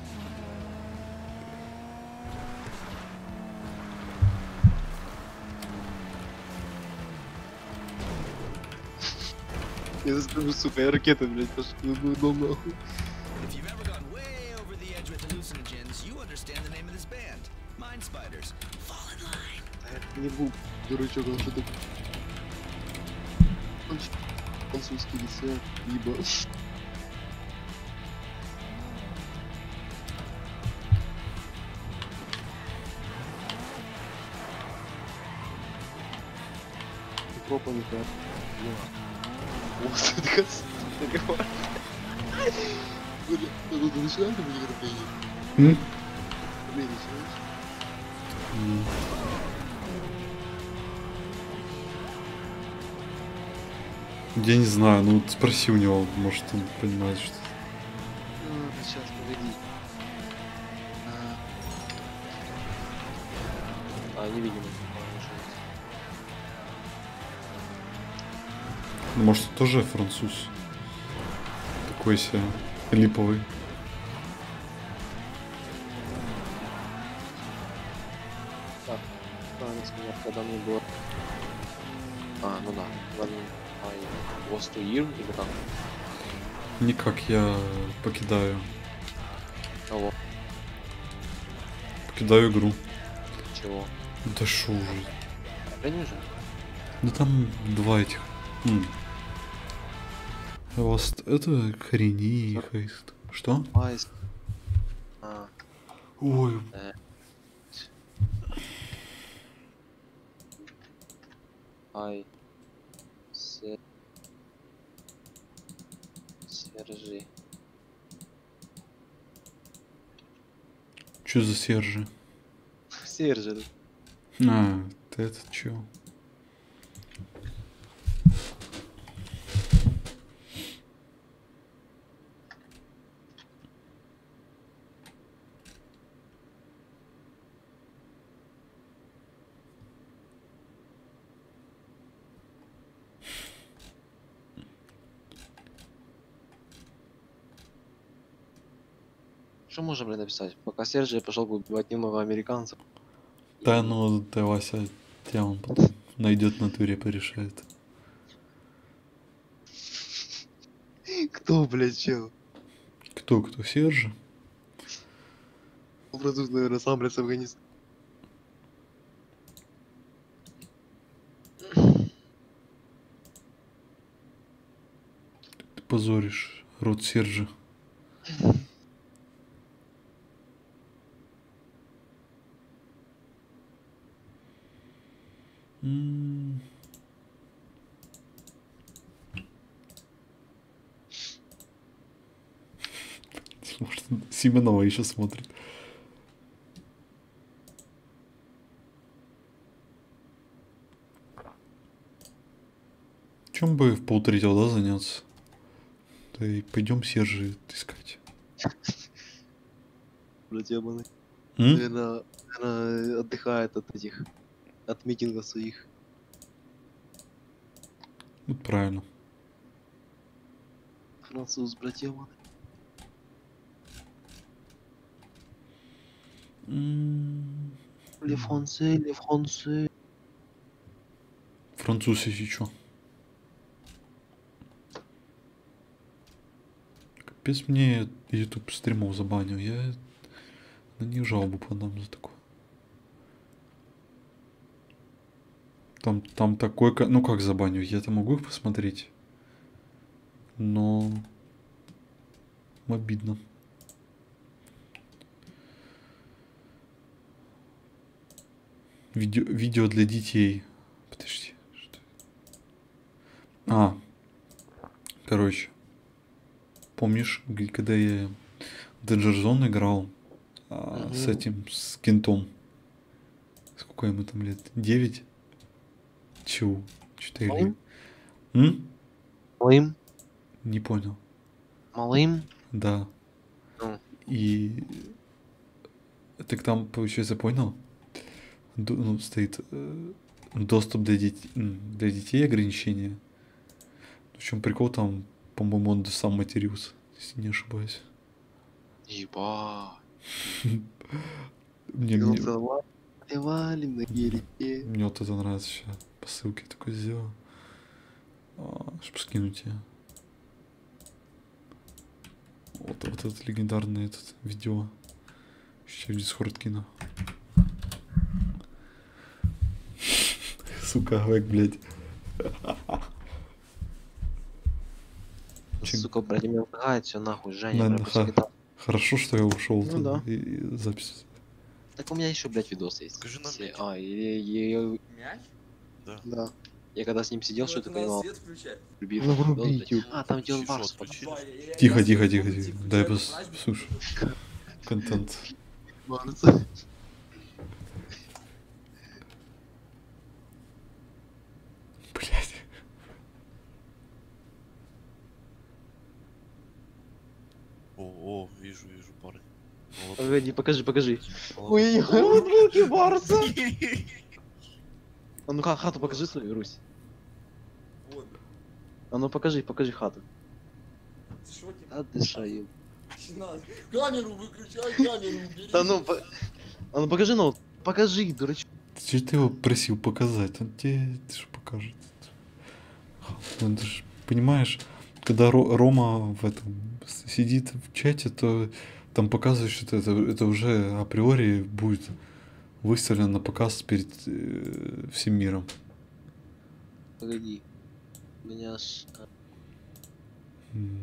Я скажу, сука, я ракета, блядь, пошел дом нахуй. If you've ever gone way over the edge with hallucinogens, you understand the name of this band. Mind Spiders. Fall in line. Я не буду, дурачок, он что-то... Французский десерт, либо... Пропа не так. Вот, это как... Бля, ну ты начинаешь там или картопление? М? Картопление начинаешь? М. Я не знаю, ну вот спроси у него, может он понимает, что... Ну, сейчас, погоди. А, а невидимый. Ну, может, он тоже француз. Такой себе липовый. Так, правильно сказал, когда мне было... А, ну да, when I was to year, или как? Никак, я покидаю. Алло, Покидаю игру. чего? Да шо уже. Да не же. Да там два этих. М. У вас это хрени хейст. Что? Айс. А, Ой, э. Ай. Се... Сержи. что за Сержи? Сержи. А, ты это чё? Что можно, блин, написать? Пока Сержи пошел бы убивать немного американцев. Да, ну ты, Вася, тебя он потом найдет на туре, порешает. Кто, блядь, чел? Кто, кто, Сержи? Француз, наверное, сам, блядь, с Афганистана. Ты позоришь род Сержи. М. Может, Семенова еще смотрит. Чем бы в полтретьего, да, заняться? Да и пойдем Сержи искать. Блядь, ебаный. М? Наверное, наверное, отдыхает от этих, от митингов своих. Вот правильно. Француз, блядь, ебаный. М. Ле француз, ле француз. Француз, если чё. Капец мне YouTube стримов забанил. Я на них жалобу подам за такое. Там, там такой... ко- Ну как забаню? Я-то могу их посмотреть. Но... Обидно. Видео, видео для детей. Подожди. Что? А. Короче. Помнишь, г- когда я в Danger Zone играл а, с Мгм. этим, с кентом? Сколько ему там лет? Девять? Чего? Четыре? Малым? М? Малым? Не понял. Малым? Да. Ну, И так там, получается, понял? Д- ну, стоит э, доступ для, дет- м, для детей ограничения. В чем прикол там, по-моему, он сам матерился, если не ошибаюсь. ебать. Мне, Ну, мне, целовали, валим на гелике. мне вот это нравится сейчас. По ссылке такой сделал. Чтобы скинуть я. Вот, вот этот легендарный этот видео. Сейчас в Дискорд кину. Сука, век, блядь. Чик. Сука, блядь, меня лагает все нахуй, Женя, На- блядь, на- после ха- этого. Хорошо, что я ушел Ну тогда, да. и, и запись. Так у меня еще, блядь, видос есть. Скажи нам Все- мяч. А, и, и- и- Мяч? Да. да. Я когда с ним сидел, Ну, что это ты надо понимал? свет включать. Любимый Ну, видос, вруби блядь. YouTube. А, там где он Чё, Барс отключили? Давай, я- я- Тихо, я тихо, свет тихо, включу, тихо. включаю Дай этот пос... праздник. слушай. Контент. Барс. Блядь. О, о, вижу, вижу, парень. Вот. Погоди, покажи, покажи. Ой, футболки Барса. А ну ха- хату покажи свою, Русь. Вот. А ну покажи, покажи хату. Ты шо, типа, А ты шаю. начинай? Камеру выключай, камеру убери. Да ну, по- а ну покажи, ну, покажи, дурачок. Ты ты его просил показать? Он тебе что покажет? Ну, ты ж понимаешь, когда Ро- Рома в этом с- сидит в чате, то там показывает, что это, это уже априори будет выставлено на показ перед э, всем миром. Погоди. У меня ж... а, М.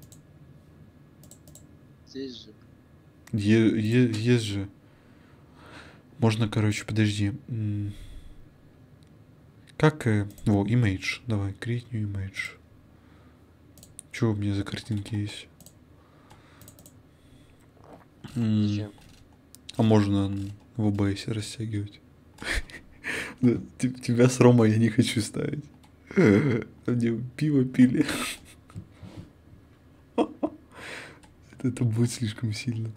здесь же. Е- е- есть же. Можно, короче, подожди. М. Как... э, О, image. Давай, create new image. Что у меня за картинки есть? М. Зачем? А можно н- в о бэ эс растягивать. Да, те- Тебя с Ромой я не хочу ставить. Они пиво пили. Это это будет слишком сильно.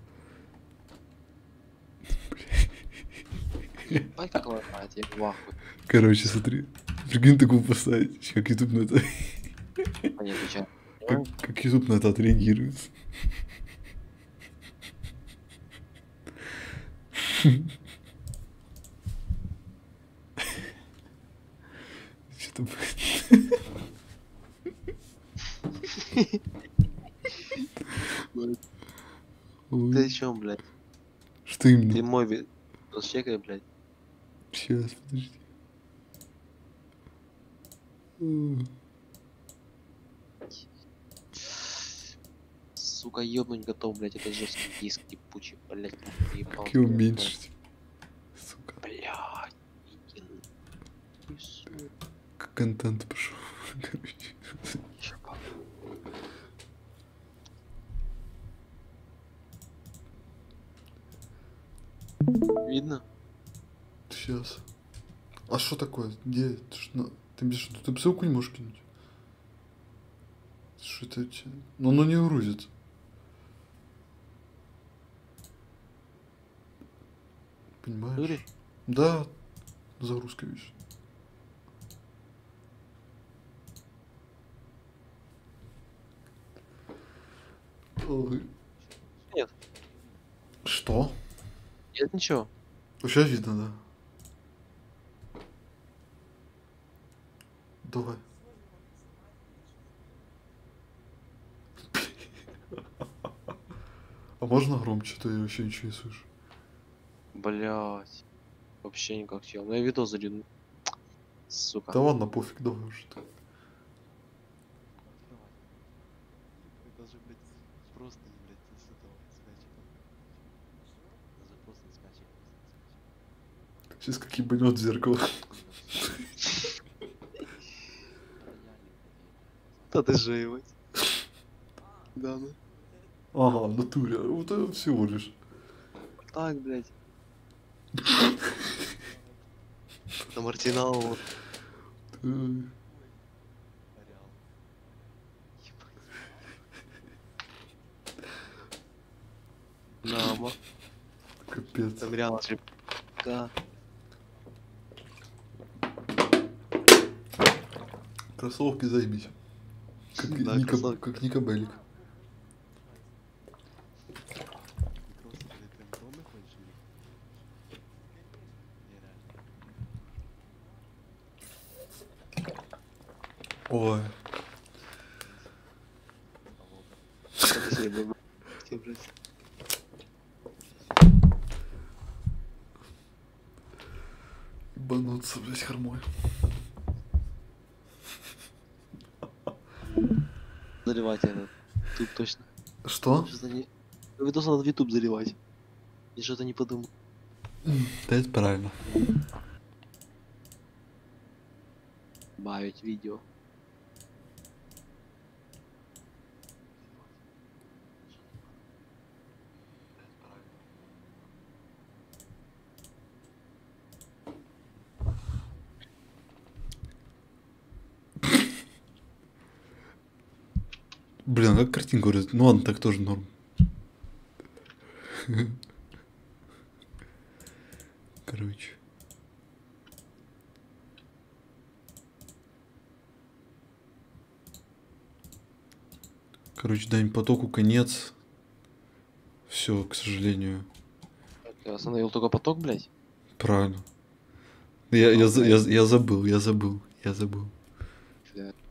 Ай, как ломает, я в ахуе. Короче, смотри. Прикинь, такого поставить. Как YouTube на это... А не отвечаю. Как, как YouTube на это отреагирует. Что-то... Ты Ой, чё, блядь? что Ты именно? мой вид. Чекай, блядь. Сейчас, подожди. М. Сука, ёбнуть готов, блядь, это жесткий диск ебучий, блядь. Ебал, Как его блядь, уменьшить? Сука. Блядь, иди на- Ты сука, Как контент пошел. Короче. чё, видно? Сейчас. А что такое? Где? Ты, ж на- ты мне что, ты ссылку не можешь кинуть? Что это? у тебя? Ну, оно не грузится. Понимаешь? Дури? Да, загрузка видишь. Ой. Нет. Что? Нет, ничего. Сейчас видно, да. Давай. А можно громче, то я вообще ничего не слышу. Блядь. Вообще никак чел. Ну я видос залил. сука. Да ладно, пофиг, давай уже. Это же, блядь, просто, блядь, с этого, с мячика. Даже просто с мячика. Сейчас как ебанет в зеркало. Да ты же его. Да, ну. Ага, в натуре. Вот это всего лишь. Так, блядь. На Мартинау. вот. Э, Намо. Капец. Там реал же. Да. Кроссовки займись. Как, Да, Ника, кроссовки. как Ника Беллик. Ты просто, блядь, прям дома ходишь или? Нереально. Ой. Спасибо, блядь. Ебануться, блядь, хормой. Заливать я тут точно. Что? Что-то не... Видос надо в YouTube заливать. Я что-то не подумал. Да это правильно. Добавить видео. Блин, а как картинка говорит? Ну ладно, так тоже норм. Короче. Короче, Дань, потоку конец. Все, к сожалению. Я остановил только поток, блядь. Правильно. Я, я, за- я, я забыл, я забыл, я забыл. Бля.